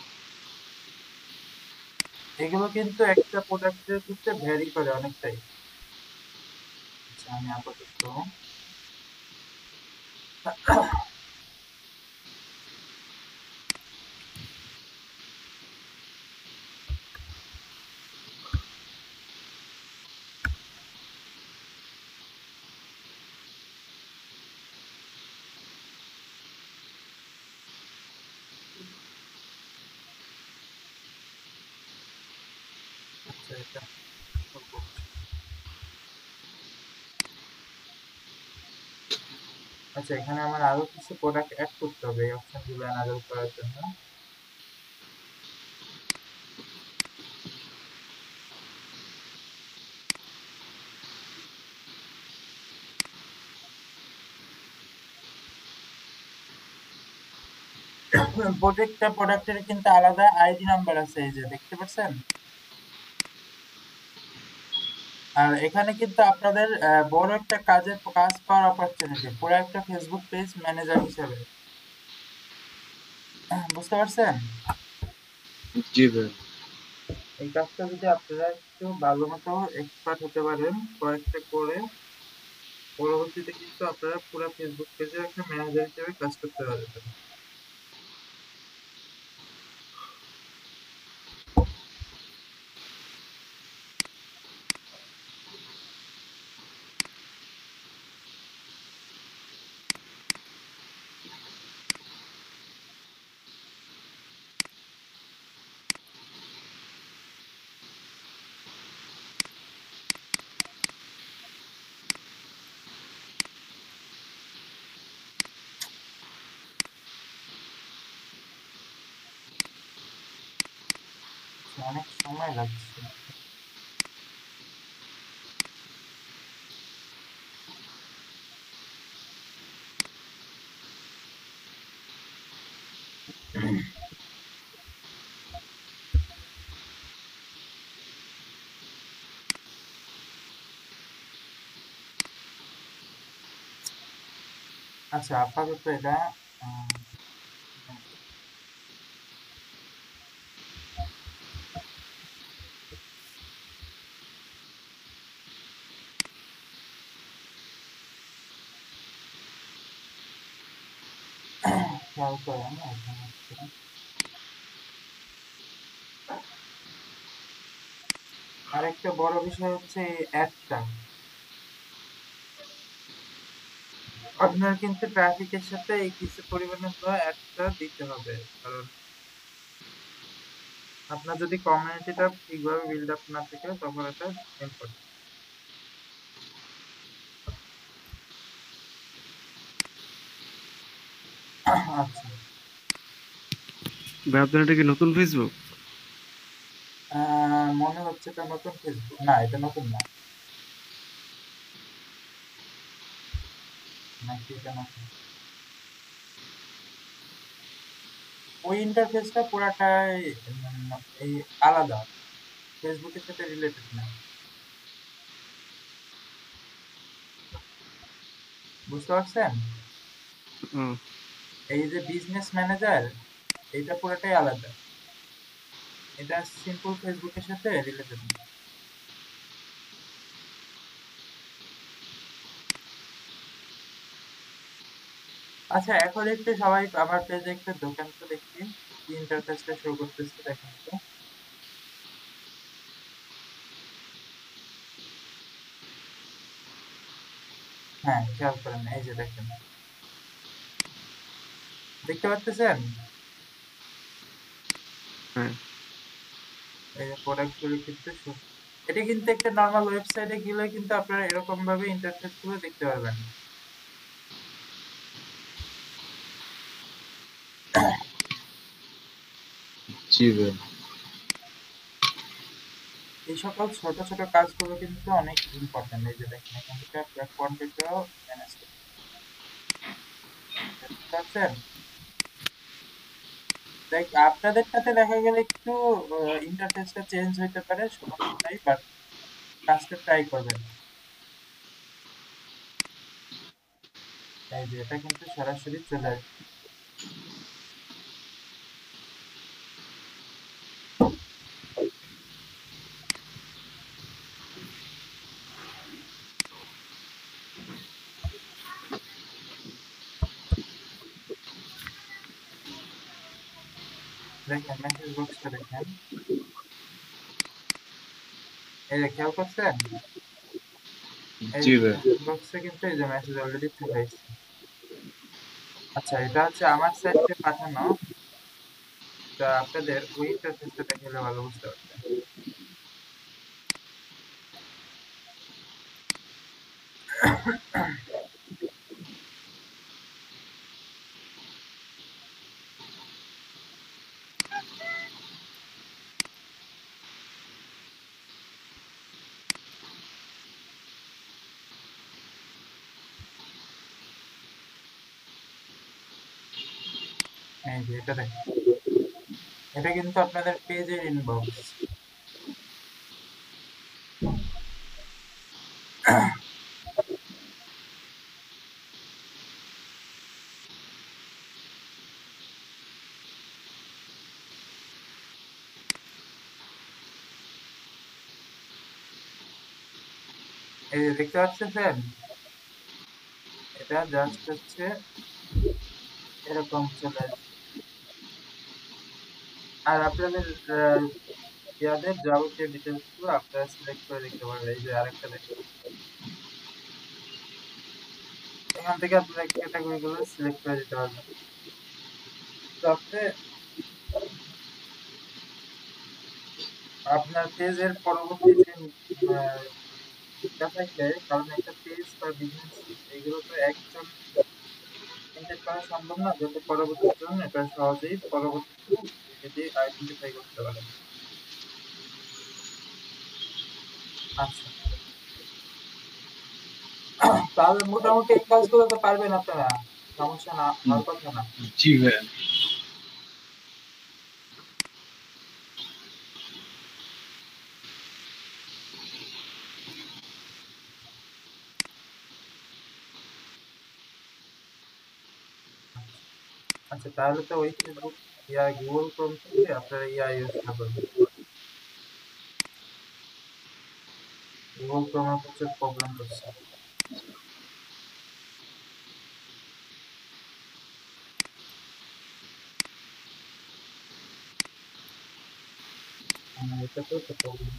এগুলো কিন্তু একটা প্রোডাক্টের ক্ষেত্রে ভ্যারি করে অনেকটাই। আচ্ছা, আমি আপাতত আচ্ছা, এটা করবো। আচ্ছা, এখানে আমার আরো কিছু প্রোডাক্ট অ্যাড করতে হবে এই অপশন গুলো এনাবেল করার জন্য। প্রত্যেকটা প্রোডাক্টের কিন্তু আলাদা আইডি নাম্বার আছে, এই যে দেখতে পাচ্ছেন। আর এখানে কিন্তু আপনাদের বড় একটা কাজ পাওয়ার অপরচুনিটি, পুরো একটা ফেসবুক পেজ ম্যানেজার হিসেবে, বুঝতে পারছেন? জি ভাই। এই কাজটা যদি আপনারা একটু ভালো মতো এক্সপার্ট হতে পারেন কয়েকটা করে, পরবর্তীতে কিন্তু আপনারা পুরো ফেসবুক পেজের একটা ম্যানেজার হিসেবে কাজ করতে পারবেন। অনেক সময় লাগছে। আচ্ছা, আপাতত এটা আহ, খেয়াল করেন এখানে হচ্ছে। আরেকটা বড় বিষয় হচ্ছে এই অ্যাডটা, আপনার কিন্তু ট্রাফিকের সাথে এই কিছু পরিমাণে অ্যাডটা দিতে হবে, কারণ আপনার যদি কমিউনিটিটা ঠিকভাবে বিল্ড আপ না থাকে তখন এটা ইম্পর্টেন্ট। আচ্ছা, ভাই আপনার এটা কি নতুন ফেসবুক? মনে হচ্ছে এটা নতুন ফেসবুক না, এটা নতুন না, নাকি এটা নতুন? ওই ইন্টারফেসটা পুরাটাই এই আলাদা, ফেসবুকের সাথে রিলেটেড না, বুঝতে পারছেন? ও, এই যে বিজনেস ম্যানেজার, এটা পুরাটাই আলাদা, এটা সিম্পল ফেসবুকের সাথে রিলেটেড না। আচ্ছা, এখন একটু সবাই আমার পেজে একটু দোকান তো দেখি কি ইন্টারফেসটা শো করতেছে, দেখেন তো। হ্যাঁ, খেয়াল করেন, এই যে দেখেন, দেখতে পাচ্ছেন? হ্যাঁ এই যে প্রোডাক্ট গুলো কিন্তু এটা কিন্তু একটা নর্মাল ওয়েবসাইটে গেলে কিন্তু আপনারা এরকম ভাবে ইন্টারফেস গুলো দেখতে পারবেন না। জি ভাইয়া। এই সকল ছোট ছোট কাজগুলো কিন্তু অনেক ইম্পর্টেন্ট। এই যে দেখেন, এখান থেকে আপনার কোয়ান্টিটিও ম্যানেজ করতে পারছেন। দেখ, আপনাদের সাথে দেখা গেলে একটু ইন্টারফেসটা চেঞ্জ হইতে পারে, সমস্যা নাই, বাট কাজটা ট্রাই করবেন। এই যে এটা কিন্তু সরাসরি চলে আসবে। দেখেন মেসেজ বক্সটা দেখেন, এই যে খেয়াল করছেন, এই জি ভাইয়া। মেসেজ বক্সে কিন্তু এই যে মেসেজ অলরেডি চলে আসছে। আচ্ছা, এটা হচ্ছে আমার সাইটে পাঠানো, তা আপনাদের ওই ইন্টারফেসটা দেখালে ভালো বুঝতে পারবেন। এই যে এটা দেখেন, এটা কিন্তু আপনাদের পেজের ইনবক্স। এই যে দেখতে পাচ্ছেন, এটা জাস্ট হচ্ছে এরকম চলে আসবে। আর আপনাদের ইয়াদের যাবতীয় ডিটেলস গুলো আপনারা সিলেক্ট করে দেখতে পারবেন। এই যে আরেকটা দেখেন, এখান থেকে আপনারা ক্যাটাগরি গুলো সিলেক্ট করে দিতে পারবেন। তো আপনি আপনার পেজের পরবর্তী যে এটা থাকলে, কারণ একটা পেজ বা বিজনেস এগুলো তো একজন মেনটেন করা সম্ভব না, যাতে পরবর্তী জন এটা সহজেই পরবর্তীতে যদি আইডেন্টিফাই করতে পারে। আচ্ছা, তাহলে মোটামুটি এই কাজগুলো তো পারবেন আপনারা, সমস্যা না হওয়ার কথা না। জি ভাইয়া। আচ্ছা, তাহলে তো ওই ফেসবুক ইয়া গুগল ক্রোম থেকে আপনারা ইয়া ইউজ না করবেন, গুগল ক্রোমের প্রচুর প্রবলেম করছে। এটাতেও তো প্রবলেম।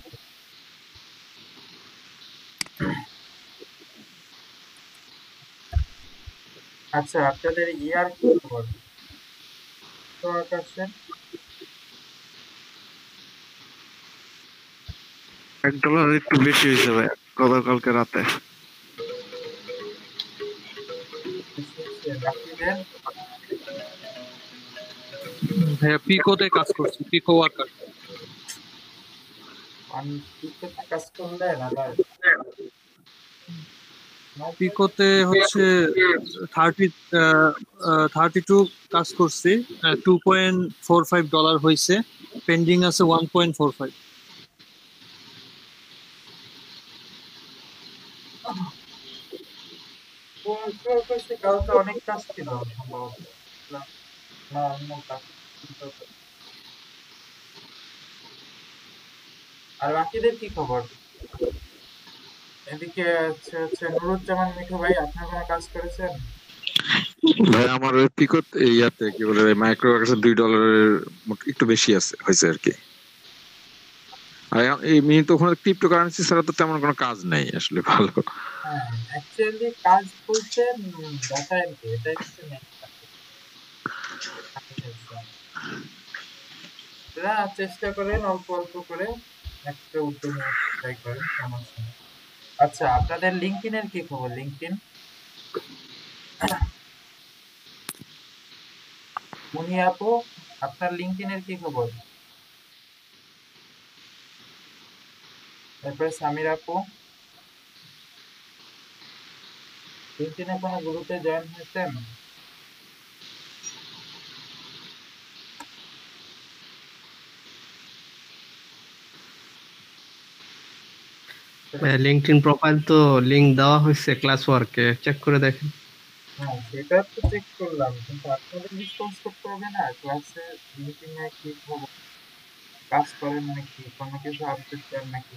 আচ্ছা, আপনাদের ইয়ার কি খবর? তো আকাশের $1 একটু বেশি হয়েছে ভাই গতকালকে রাতে। বাকিদের ভাইয়া পিকোতে কাজ করছি, পিকো ওয়ার্কার। আমি পিকোতে কাজ করলেন আবার পিকোতে হচ্ছে 32 কাজ করছি, $2.45 হয়েছে, পেন্ডিং আছে 1.45। কালকে অনেক কাজ ছিল সম্ভবত না অন্য কাজ ছিল। আর বাকিদের কি খবর? এদিকে হচ্ছে নুরুজ্জামান মিঠু ভাই, আপনার কোনো কাজ করেছেন? ভাই আমার ওই পিকত ইয়াতে কি বলে মাইক্রো $2 একটু বেশি আছে হয়েছে আর কি। আর এই মিনি তো ওখানে ক্রিপ্টো কারেন্সি ছাড়া তো তেমন কোনো কাজ নাই আসলে ভালো। হ্যাঁ, অ্যাকচুয়ালি কাজ বলতে ডাটা এন্ট্রি, এটাই হচ্ছে মেইন কাজ। এরা চেষ্টা করেন অল্প অল্প করে একটা উদ্যমে ট্রাই করেন, সমস্যা নেই। আচ্ছা, আপনাদের লিঙ্কডইনের কি খবর? লিঙ্কডইন মুনি আপু, আপনার লিঙ্কডইনের কি খবর? তারপরে সামির আপু, লিঙ্কডইনে কোনো গ্রুপে জয়েন হয়েছেন? লিঙ্কডইন প্রোফাইল তো লিংক দেওয়া হয়েছে ক্লাস ওয়ার্কে, চেক করে দেখেন। হ্যাঁ, সেটা তো চেক করলাম, কিন্তু আপনাদের রেসপন্স করতে হবে না ক্লাসে মিটিংয়ে কি খবর, কাজ করেন নাকি, কোনো কিছু আপডেট দেন নাকি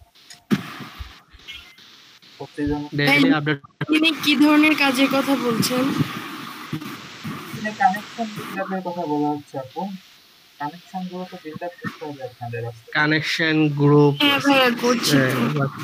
প্রতিদিন? Daily update. তিনি কি ধরনের কাজের কথা বলছেন? কানেকশন বিল্ডআপের কথা বলা হচ্ছে আপু। কানেকশন গুলো তো বিল্ড আপ করতে হবে আপনাদের আজকে। Connection group. হ্যাঁ ভাইয়া, করছি তো।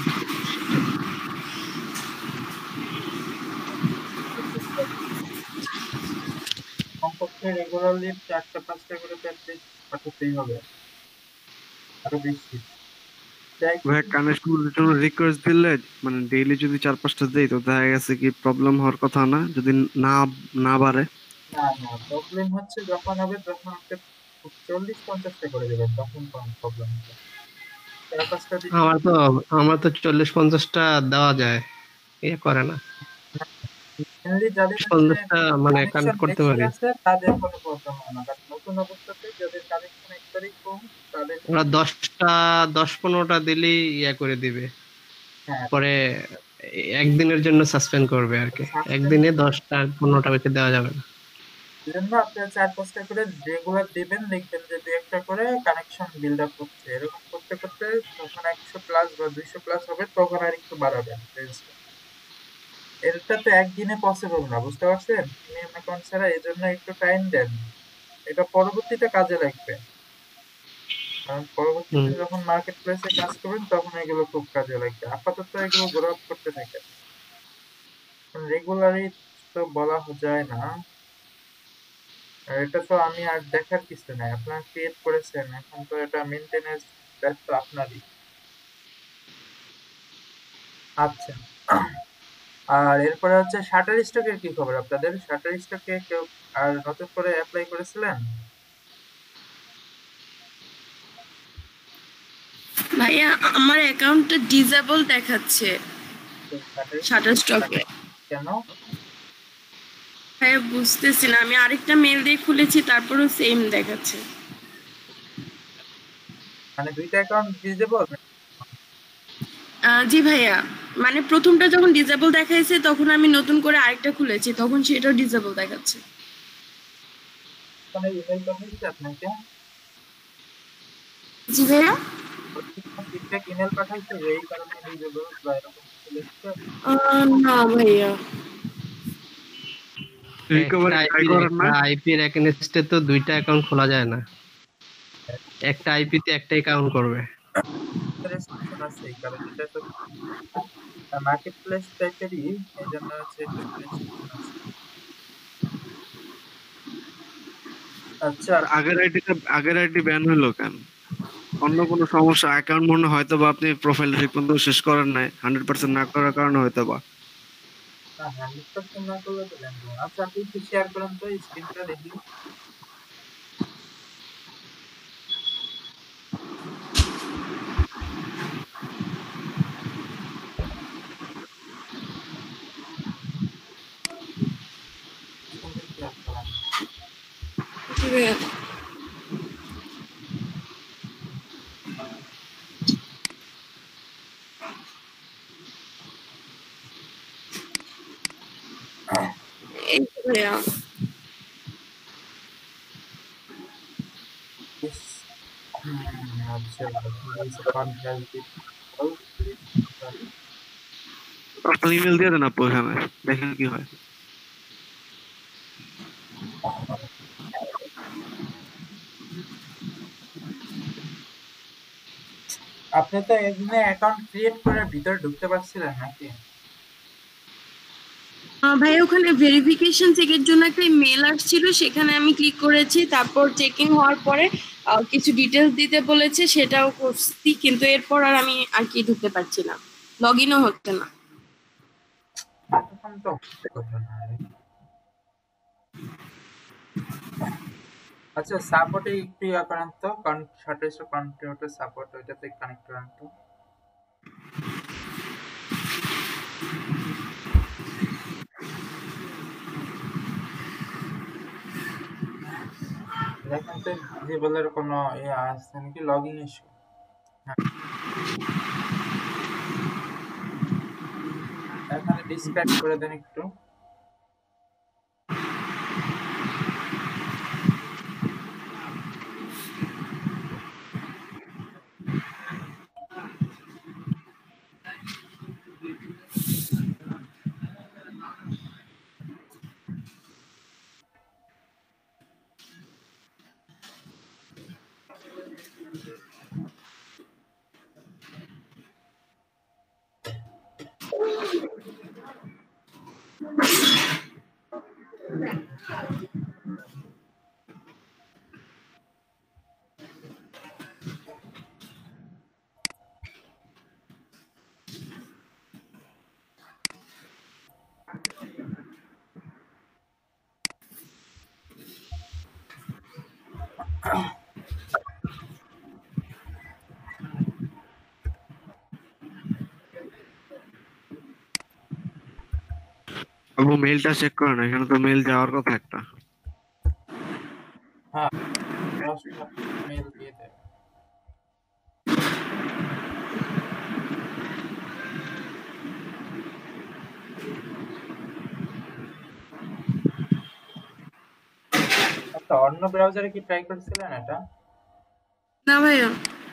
কমপক্ষে রেগুলারলি 4টা-5টা করে প্র্যাকটিস পাঠাতেই হবে, আরো বেশি। ভাই কানেকশনের জন্য রিকোয়েস্ট দিলে মানে ডেইলি যদি 4-5টা দেই তো দেখা গেছে কি প্রবলেম হওয়ার কথা না, যদি না না বাড়ে। না না, প্রবলেম হচ্ছে যখন হবে তখন আপনি 40-50টা করে দেবেন, তখন কোনো প্রবলেম হবে। 4-5টা দিন আমার তো 40-50টা দেওয়া যায়, ইয়ে করে না। মেইনলি যাদের 50টা মানে কানেকশন কানেক্ট করতে বেশি পারি। আছে তাদের কোনো প্রবলেম হয় না, বাট নতুন অবস্থাতে যাদের কানেকশন একবারেই কম তাদের ওরা 10-15টা দিলেই ইয়ে করে দিবে, হ্যাঁ পরে একদিনের জন্য সাসপেন্ড করবে আর কি। একদিনে 10টা-15টা বেশি দেওয়া যাবে না। এজন্য আপনি 4-5টা করে রেগুলার দিবেন, দেখবেন যে 2-একটা করে কানেকশন বিল্ড আপ হচ্ছে। এরকম করতে করতে যখন 100+ বা 200+ হবে তখন আর একটু বাড়াবেন রেঞ্জটা। এটা তো একদিনে পসিবল না, বুঝতে পারছেন? প্রিমিয়াম অ্যাকাউন্ট ছাড়া, এজন্য একটু টাইম দেন, এটা পরবর্তীতে কাজে লাগবে। কারণ পরবর্তীতে যখন মার্কেট প্লেসে কাজ করবেন তখন এগুলো খুব কাজে লাগবে। আপাতত এগুলো গ্রো আপ করতে থাকেন, রেগুলারই তো বলা যায় না। আর এটা তো আমি আর দেখার কিছু নাই, আপনারা ক্রিয়েট করেছেন, এখন তো এটা মেইনটেনেন্স দায়িত্ব আপনারই। আচ্ছা, আর এরপরে হচ্ছে শাটার স্টকের কি খবর আপনাদের? শাটার স্টকে কেউ আর নতুন করে অ্যাপ্লাই করেছিলেন? ভাইয়া আমার অ্যাকাউন্টটা ডিসেবল দেখাচ্ছে শাটার স্টকে। কেন? ভাইয়া বুঝতেছি না, আমি আরেকটা মেল দিয়ে খুলেছি তারপরেও সেম দেখাচ্ছে। মানে দুইটা অ্যাকাউন্ট ডিসেবল? জি ভাইয়া, মানে প্রথমটা যখন ডিসেবল দেখাইছে তখন আমি নতুন করে আরেকটা খুলেছি, তখন সেটাও ডিসেবল দেখাচ্ছে। মানে ইমেল পাঠিয়েছে আপনাকে? জি ভাইয়া। ফিডব্যাক ইমেল পাঠাইছে যে এই কারণে ডিসেবল বা এরকম কিছু লিখছে? না ভাইয়া। আইপির এগেইনস্টে তো দুইটা অ্যাকাউন্ট খোলা যায় না, একটা আইপিতে একটাই কাউন্ট করবে। রেস্ট্রিকশন আছে এই কারণে, এটা তো মার্কেট প্লেস টাইপেরই, এই জন্য হচ্ছে একটু রেস্ট্রিকশন আছে। আচ্ছা, আগের আইডি ব্যান হলো কেন? অন্য কোনো সমস্যা? অ্যাকাউন্ট মনে হয়তো বা আপনি প্রোফাইল ঠিক মতো শেষ করেন নাই, 100% না করার কারণে হয়তো বা। 100% না করলে তো ব্যান হবে। আচ্ছা, আপনি একটু শেয়ার করেন তো স্ক্রিনটা দেখি। ভাইয়া। এই তো ভাইয়া। আচ্ছা, কনফারেন্স আপনার ইমেল দিয়ে দেন আপু এখানে, দেখেন কি হয়। আপনি তো এখানে অ্যাকাউন্ট ক্রিয়েট করে ভিতরে ঢুকতে পারছিলেন নাকি? ভাই ওখানে ভেরিফিকেশন চেকের জন্য একটা মেল আসছিল, সেখানে আমি ক্লিক করেছি, তারপর চেকিং হওয়ার পরে কিছু ডিটেলস দিতে বলেছে, সেটাও করছি, কিন্তু এরপর আর আমি আর কি ঢুকতে পারছি না, লগ ইনও হচ্ছে না। তখন তো কথা না। আচ্ছা, সাপোর্টে একটু ইয়া করেন তো, কন্টিনিউটা সাপোর্ট ওইটাতে কানেক্ট করেন তো। দেখেন তো ডিসেবলের কোনো ইয়ে আসছে নাকি, লগইন ইস্যু। এখানে ডিসক্রাইব করে দেন একটু। আপু মেলটা চেক করেন, এখানে তো মেল যাওয়ার কথা একটা। হ্যাঁ, মেল দিয়ে দেন। আচ্ছা, অন্য ব্রাউজারে কি ট্রাই করেছিলেন এটা? না ভাইয়া।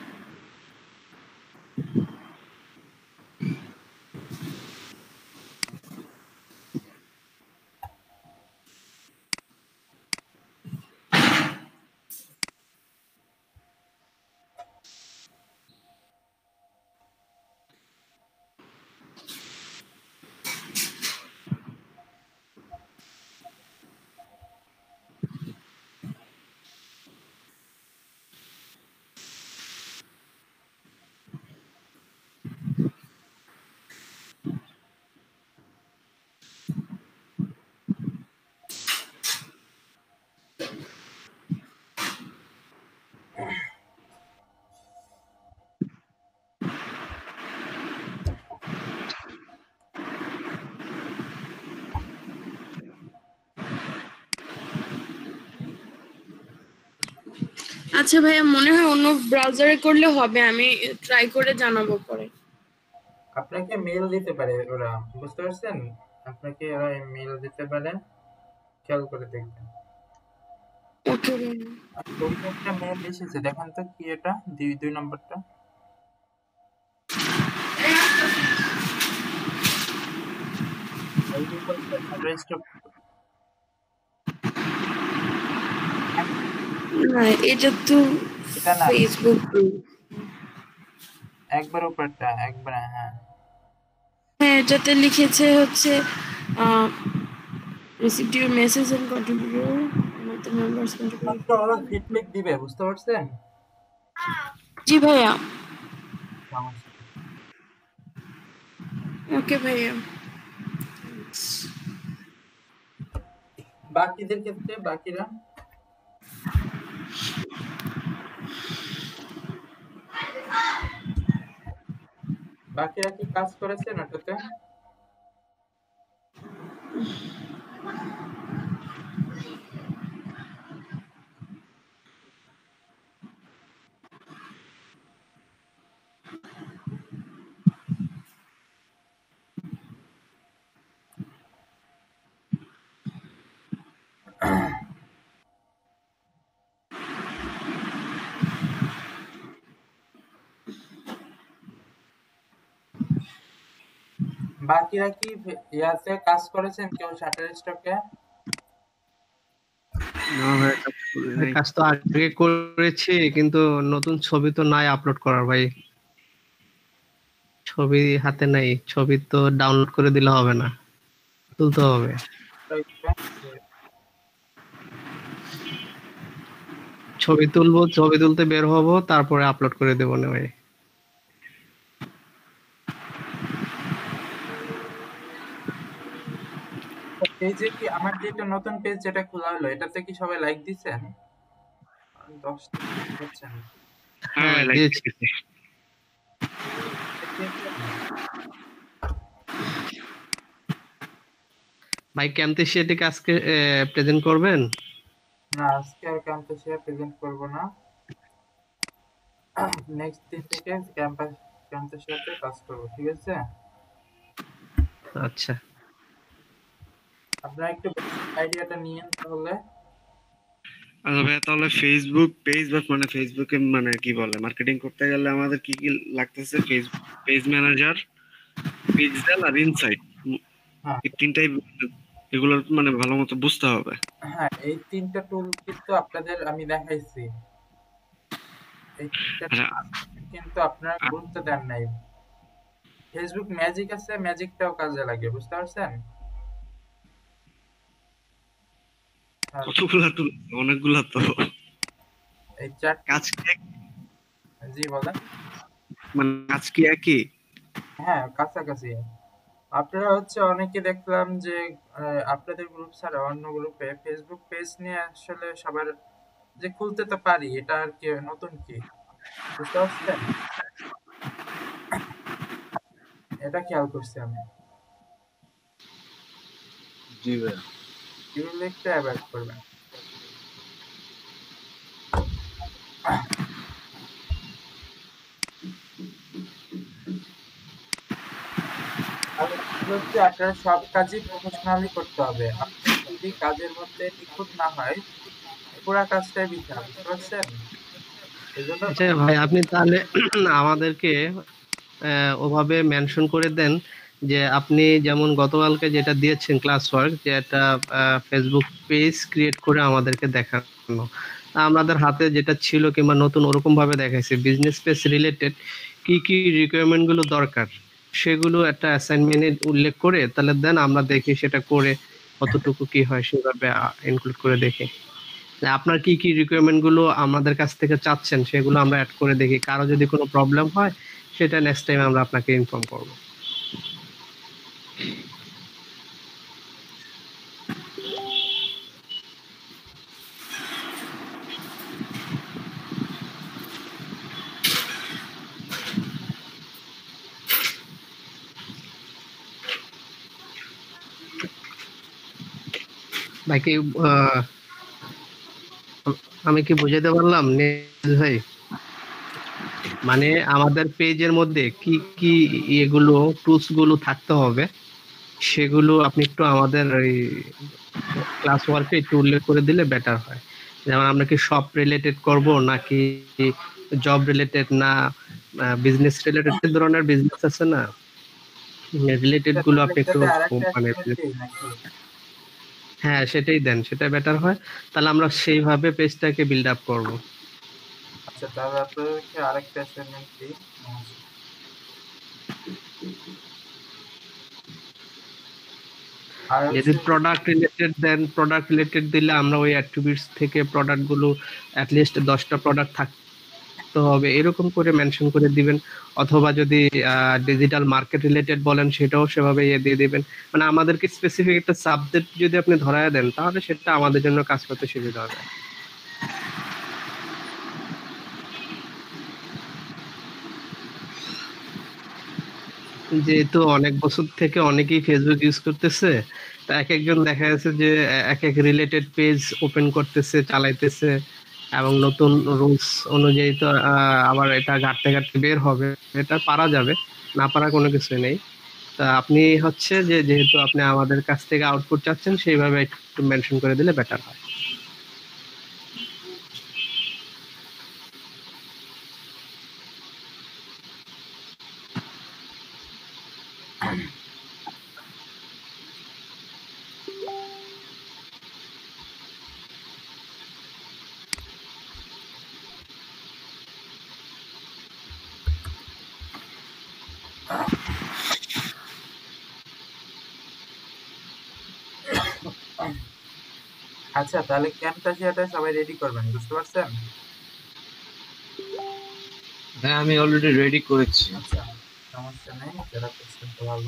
আচ্ছা ভাইয়া, মনে হয় অন্য ব্রাউজারে করলে হবে, আমি ট্রাই করে জানাবো পরে। আপনাকে মেল দিতে পারে ওরা, বুঝতে পারছেন? আপনাকে ওরা মেল দিতে পারে, খেয়াল করে দেখবেন। ওকে ওই একটা মেল এসেছে, দেখেন তো কি এটা, দুই নম্বরটা। না, এটা তো এটা না, ফেসবুক গ্রুপ। একবার উপরটা, একবার, হ্যাঁ হ্যাঁ, এটাতে লিখেছে হচ্ছে received your message and contributor not the members contributor. তো ওরা ফিডব্যাক দিবে, বুঝতে পারছেন? জি ভাইয়া। ওকে ভাইয়া। বাকিদের ক্ষেত্রে বাকিরা কি কাজ করেছেন ওটাতে? বাকিরা কি ইয়াতে কাজ করেছেন কেউ শাটার স্টকে? না ভাই, কাজ করি নাই। কাজ তো আগে করেছি, কিন্তু নতুন ছবি তো নাই আপলোড করার ভাই। ছবি হাতে নাই, ছবি তো ডাউনলোড করে দিলে হবে না, তুলতে হবে। ছবি তুলবো, ছবি তুলতে বের হবো, তারপরে আপলোড করে দেবো না ভাই। পেজে কি আমার যেটা নতুন পেজ যেটা খোলা হলো এটাতে কি সবাই লাইক দিছেন? 10 হচ্ছে না। হ্যাঁ দিয়েছি। ভাই ক্যাম্পে সেটাকে আজকে প্রেজেন্ট করবেন? না, আজকে আর ক্যাম্পাস প্রেজেন্ট করব না। নেক্সট দিন থেকে ক্যাম্পাসের সাথে কাজ করব, ঠিক আছে? আচ্ছা, আপনারা একটু আইডিয়াটা নিয়েন তাহলে। আচ্ছা ভাইয়া, তাহলে ফেসবুক পেজ বা মানে ফেসবুকে মানে কি বলে মার্কেটিং করতে গেলে আমাদের কি কি লাগতেছে? ফেসবুক পেজ ম্যানেজার, পিক্সেল আর ইনসাইট, হ্যাঁ এই তিনটাই এগুলোর মানে ভালো মতো বুঝতে হবে। হ্যাঁ, এই তিনটা টুল কিন্তু আপনাদের আমি দেখাইছি। এই তিনটা আচ্ছা, কিন্তু আপনারা গুরুত্ব দেন নাই। ফেসবুক ম্যাজিক আছে, ম্যাজিকটাও কাজে লাগে, বুঝতে পারছেন? আর কতগুলা টুল? অনেকগুলা তো। এই চার কাজ কি জি বলেন। মানে কাজ কি একই? হ্যাঁ, কাছাকাছি। আপনারা হচ্ছে অনেকে দেখলাম যে আপনাদের গ্রুপ ছাড়া অন্য গ্রুপে ফেসবুক পেজ নিয়ে আসলে সবার যে খুলতে তো পারি, এটা আর কি নতুন কি, বুঝতে পারছেন? এটা খেয়াল করছি আমি। জি ভাই। এগুলো একটু অ্যাভয়েড করবেন। আর হচ্ছে আপনারা সব কাজই প্রফেশনালি করতে হবে। আপনি যদি কাজের মধ্যে নিখুঁত না হয় পুরা কাজটাই বৃথা, বুঝতে পারছেন? এই জন্য আচ্ছা ভাই, আপনি তাহলে আমাদেরকে ওভাবে মেনশন করে দেন যে আপনি যেমন গতকালকে যেটা দিয়েছেন ক্লাস ওয়ার্ক, যে একটা ফেসবুক পেজ ক্রিয়েট করে আমাদেরকে দেখানো। আমাদের হাতে যেটা ছিল কিংবা নতুন ওরকম ভাবে দেখাইছে বিজনেস পেজ রিলেটেড কি কি রিকোয়ারমেন্ট গুলো দরকার, সেগুলো একটা অ্যাসাইনমেন্টে উল্লেখ করে তাহলে দেন, আমরা দেখি সেটা করে কতটুকু কি হয় সেভাবে ইনক্লুড করে দেখি। আপনার কি কি রিকোয়ারমেন্ট গুলো আমাদের কাছ থেকে চাচ্ছেন সেগুলো আমরা অ্যাড করে দেখি, কারো যদি কোনো প্রবলেম হয় সেটা নেক্সট টাইম আমরা আপনাকে ইনফর্ম করব। ভাই কি আমি কি বুঝাতে পারলাম নীল ভাই? মানে আমাদের পেজের মধ্যে কি কি এগুলো টুলস গুলো থাকতে হবে সেগুলো আপনি একটু আমাদের ওই ক্লাস ওয়ার্কে একটু উল্লেখ করে দিলে বেটার হয়। যেমন আমরা কি শপ রিলেটেড করব নাকি জব রিলেটেড, না বিজনেস রিলেটেড, এই ধরনের বিজনেস আছে না রিলেটেড গুলো আপনি একটু এটাতে আরেকটা মানে অ্যাসাইনমেন্ট দিই নাকি? হ্যাঁ সেটাই দেন, সেটা বেটার হয়। তাহলে আমরা সেইভাবে পেজটাকে বিল্ড আপ করব। আচ্ছা, তাহলে আপনাদেরকে আরেকটা অ্যাসাইনমেন্ট দিই। আর যদি হচ্ছে প্রোডাক্ট রিলেটেড দেন, প্রোডাক্ট রিলেটেড দিলে আমরা ওই অ্যাট্রিবিউটস থেকে প্রোডাক্ট গুলো অ্যাটলিস্ট 10টা প্রোডাক্ট থাকতে হবে এরকম করে মেনশন করে দিবেন। অথবা যদি ডিজিটাল মার্কেট রিলেটেড বলেন সেটাও সেভাবে দিয়ে দিবেন। মানে আমাদেরকে স্পেসিফিক একটা সাবজেক্ট যদি আপনি ধরায় দেন তাহলে সেটা আমাদের জন্য কাজ করতে সুবিধা হবে। যেহেতু অনেক বছর থেকে অনেকেই ফেসবুক ইউজ করতেছে, তা এক একজন দেখা যাচ্ছে যে এক এক রিলেটেড পেজ ওপেন করতেছে, চালাইতেছে, এবং নতুন রুলস অনুযায়ী তো আবার এটা ঘাটতে ঘাটতে বের হবে। এটা পারা যাবে, না পারা কোনো কিছু নেই। তা আপনি হচ্ছে যে যেহেতু আপনি আমাদের কাছ থেকে আউটপুট চাচ্ছেন সেইভাবে একটু মেনশন করে দিলে বেটার হয়। আচ্ছা তাহলে ক্যাম্পাসিয়াটা সবাই রেডি করবেন, বুঝতে পারছেন? হ্যাঁ আমি অলরেডি রেডি করেছি। আচ্ছা সমস্যা নেই, যারা করছেন তো ভালো।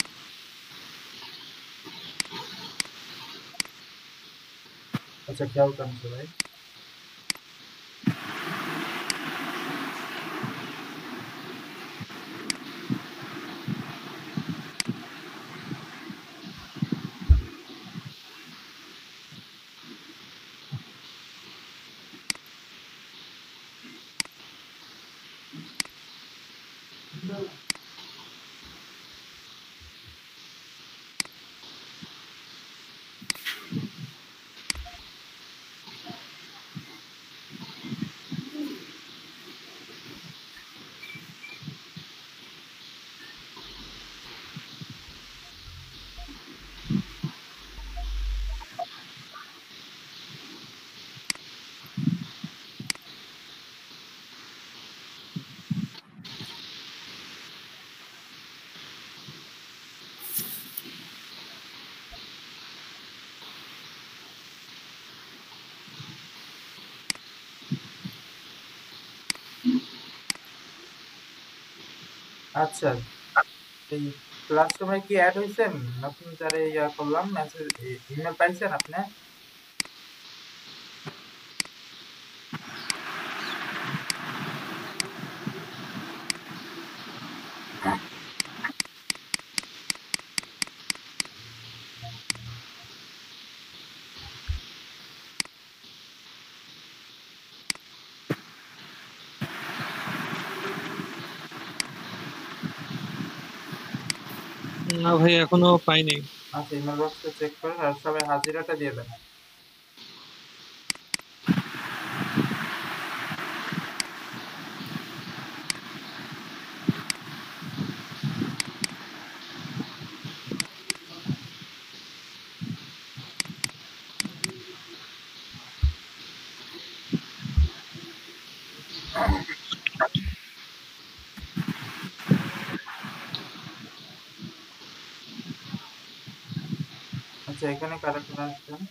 আচ্ছা খেয়াল করেন সবাই। আচ্ছা এই ক্লাসরুমে কি অ্যাড হয়েছেন? নতুন যারা ইয়া করলাম মেসেজ ইমেল পাইছেন আপনি? না ভাই এখনো পাইনি। আচ্ছা ইমেল বক্সটা চেক করেন আর সবাই হাজিরাটা দিয়ে দেন। আচ্ছা এখানে কারা কারা আসছেন?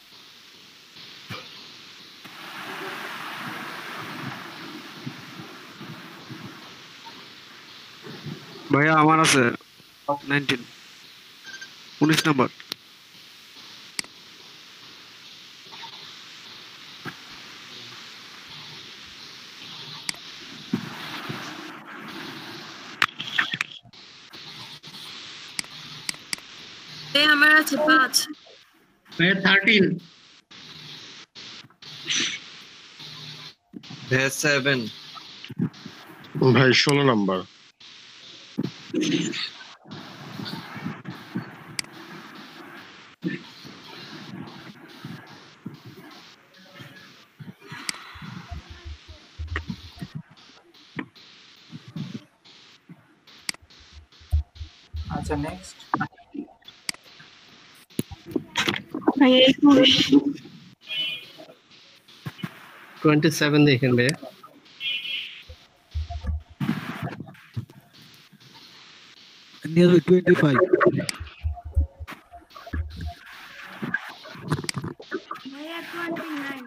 ভাইয়া আমার আছে 19 নাম্বার। আমার আছে 5। 13। 7। ভাই 16 নাম্বার। আচ্ছা নেক্সট। ভাই 21। 27 দেখেন ভাই। Nearly 25. ভাইয়া 29।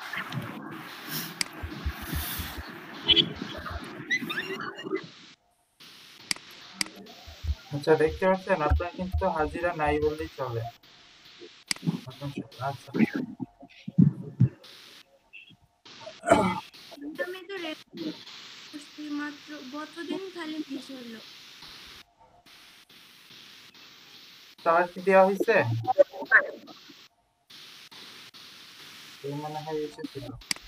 আচ্ছা দেখতে পাচ্ছেন আপনার কিন্তু হাজিরা নাই বললেই চলে। আচ্ছা আমি তো রেডি মাত্র গতদিন খালি মিস হলো। সবার কি দেওয়া হয়েছে? এই মনে হয় এসেছিল।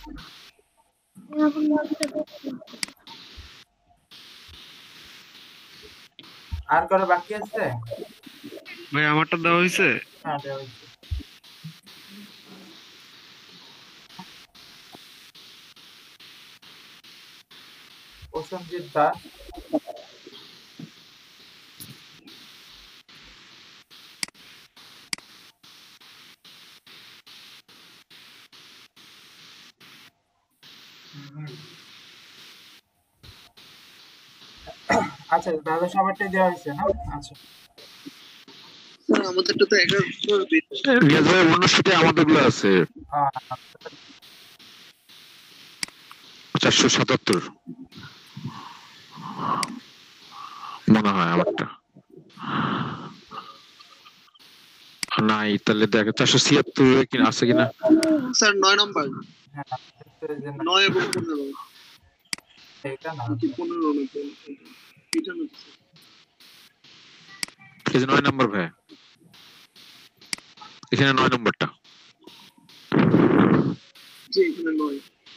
আর কারো বাকি আছে? ভাই আমারটা দেওয়া হয়েছে? হ্যাঁ দেওয়া হয়েছে। প্রসেনজিৎ দাস। আচ্ছা দাদা সবারটাই দেওয়া হয়েছে না? আচ্ছা আমাদেরটা তো 11 রিয়াজ ভাই অন্য সাথে আমাদেরগুলো আছে হ্যাঁ 477 মনে হয় আমারটা নাই, তাহলে দেখ 476 কিনা আছে কিনা। স্যার 9 নাম্বার, হ্যাঁ 9 এবং 15 এটা না 15 নাকি এটা না এই যে 9 নাম্বার ভাই, এখানে 9 নাম্বারটা জি এখানে 9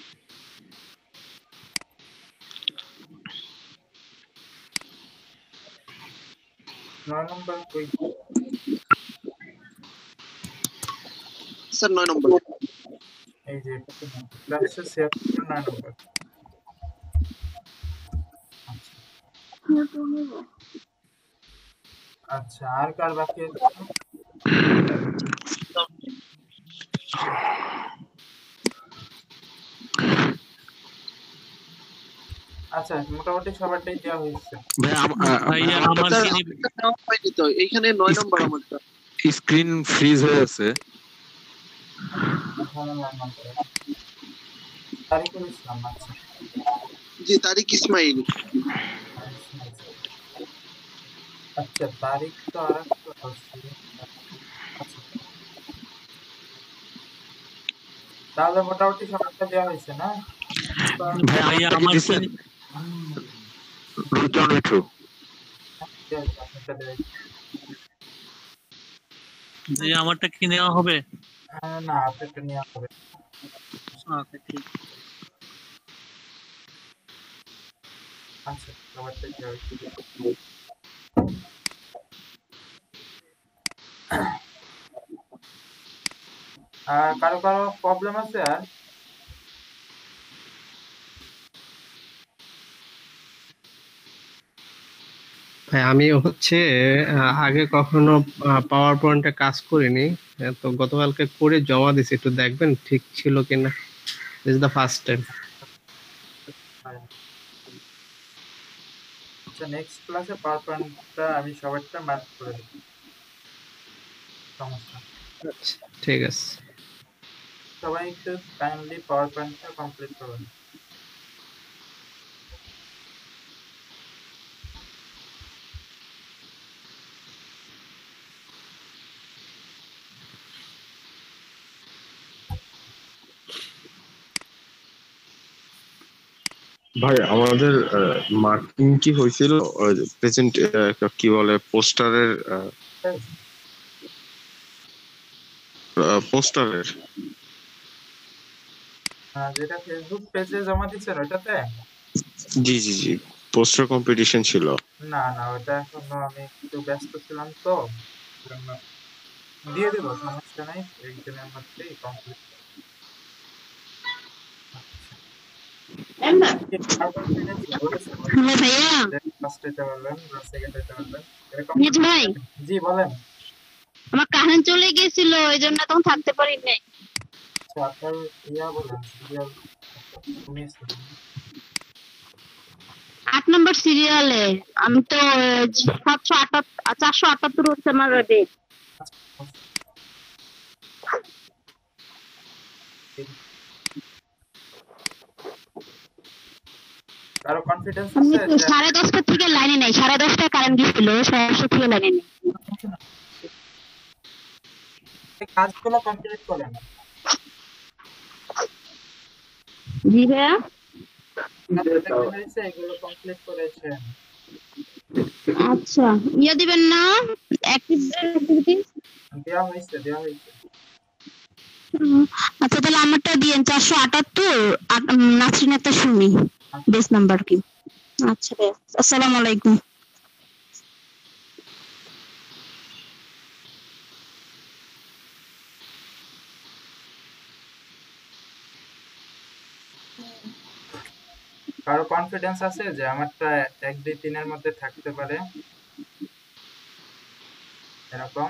নম্বর কই স্যার 9 নাম্বার এই যে 476 9 নম্বর। আচ্ছা আর কার বাকি আছে? আচ্ছা মোটামুটি সবারটাই দেওয়া হয়েছে। ভাইয়া আমার হয়নি তো, এইখানে 9 নাম্বার আমারটা স্ক্রিন ফ্রিজ হয়ে আছে। তারিকুল ইসলাম, আচ্ছা জি তারিক ইসমাইল। আচ্ছা তারিখ তো আর একটা আছে। আচ্ছা তাহলে মোটামুটি সবারটা দেওয়া হয়েছে না? ভাইয়া আমার ভাইয়া আমারটা কি নেওয়া হবে? না আপনারটা নেওয়া হবে। আচ্ছা ঠিক আচ্ছা সবারটা দেওয়া হয়েছে। কারো কারো প্রবলেম আছে আর? ভাই আমি হচ্ছে আগে কখনো পাওয়ার পয়েন্টে কাজ করিনি, তো গতকালকে করে জমা দিছি, একটু দেখবেন ঠিক ছিল কিনা। This is the first time. আচ্ছা নেক্সট ক্লাসে পাওয়ার পয়েন্টটা আমি সবারটা মার্ক করে দেব, সমস্যা। আচ্ছা ঠিক আছে। সবাই একটু কাইন্ডলি পাওয়ার পয়েন্টটা কমপ্লিট করুন। ভাই আমাদের মার্কিং কি হয়েছিল প্রেজেন্ট কি বলে পোস্টারের যেটা ফেসবুক পেজে জমা দিচ্ছেন ওটাতে? জি জি জি পোস্টার কম্পিটিশন ছিল। না না ওটা এখনো আমি একটু ব্যস্ত ছিলাম তো, দিয়ে দেবো, সমস্যা নাই, একদিনের মধ্যেই কমপ্লিট। জি বলেন। আমার কারেন্ট চলে গিয়েছিল, এই জন্য তখন থাকতে পারি নাই। আপনার ইয়া বলেন, সিরিয়াল 8 নম্বর সিরিয়ালে আমি তো 478 হচ্ছে আমার ডেট। কারো কনফিডেন্স আমি আছে? 10:30 থেকে লাইনে নাই, 10:30টায় কারেন্ট গিয়েছিল, 10:30 থেকে লাইনে নেই। কাজগুলো কমপ্লিট করেন। জি ভাইয়া এগুলো কমপ্লিট করেছেন? আচ্ছা ইয়া দিবেন না অ্যাক্টিভিটি? দেওয়া হয়েছে। আচ্ছা তাহলে আমারটা দিয়েন 478 নাসরিন একটা সুমি বেস নাম্বার কি? আচ্ছা ভাইয়া আসসালামু আলাইকুম। কারো কনফিডেন্স আছে যে আমারটা 1 2 3 এর মধ্যে থাকতে পারে এরকম?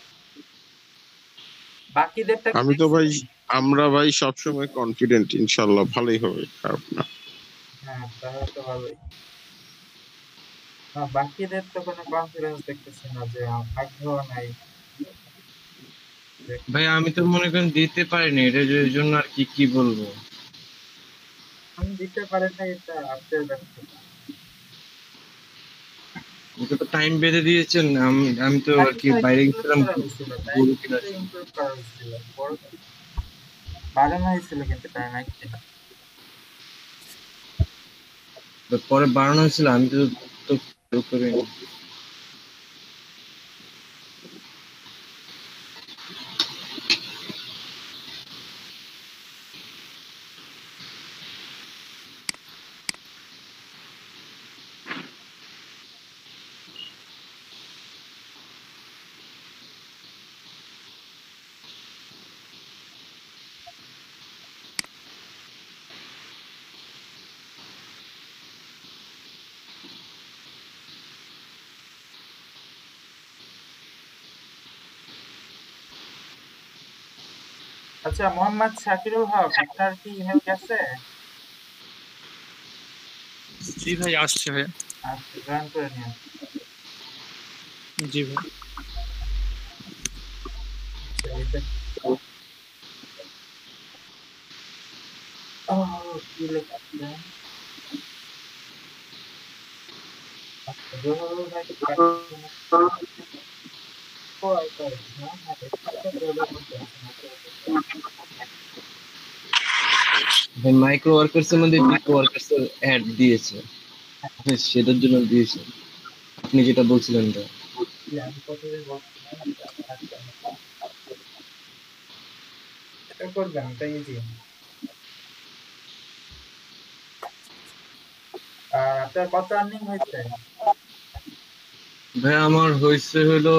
বাকিদেরটা আমি তো ভাই আমরা ভাই সবসময় কনফিডেন্ট, ইনশাআল্লাহ ভালোই হবে, খারাপ না। হ্যাঁ তাহলে তো ভালোই। বাকিদের তো কোনো কনফিডেন্স দেখতেছি না, যে আগ্রহ নাই ভাই আমি তো মনে করেন দিতে পারিনি, এর জন্য আর কি কি বলবো। আমি দিতে পারেন না, এটা আপনার ব্যর্থতা। ওকে তো টাইম বেঁধে দিয়েছেন, আমি তো আর কি বাইরে গেছিলাম গরু কেনার জন্য। বাড়ানো হয়েছিল কিন্তু টাইম একদিন। পরে বাড়ানো হয়েছিল, আমি তো করিনি। আচ্ছা, মোহাম্মদ শাকিরুল হক, আপনার কি ইমেল গেছে? জি ভাই, আসছে ভাই। আচ্ছা, জয়েন করে নিন। জি ভাই। কি লেখা? মাইক্রো ওয়ার্কার্স এর মধ্যে পিকো ওয়ার্কার্স এর অ্যাড দিয়েছে, সেটার জন্য দিয়েছে আপনি যেটা বলছিলেন। এটা করবেন, এটা ইজি। আপনার কত আর্নিং হয়েছে? ভাই আমার হয়েছে হলো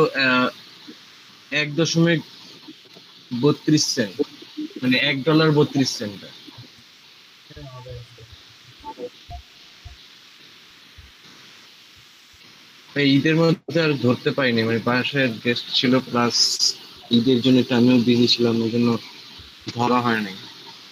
1.32 সেন্ট, মানে $1.32। ঈদের মধ্যে আর ধরতে পারিনি, মানে বাসায় গেস্ট ছিল, প্লাস ঈদের জন্য একটু আমিও বিজি ছিলাম, ওই জন্য ধরা হয় নাই।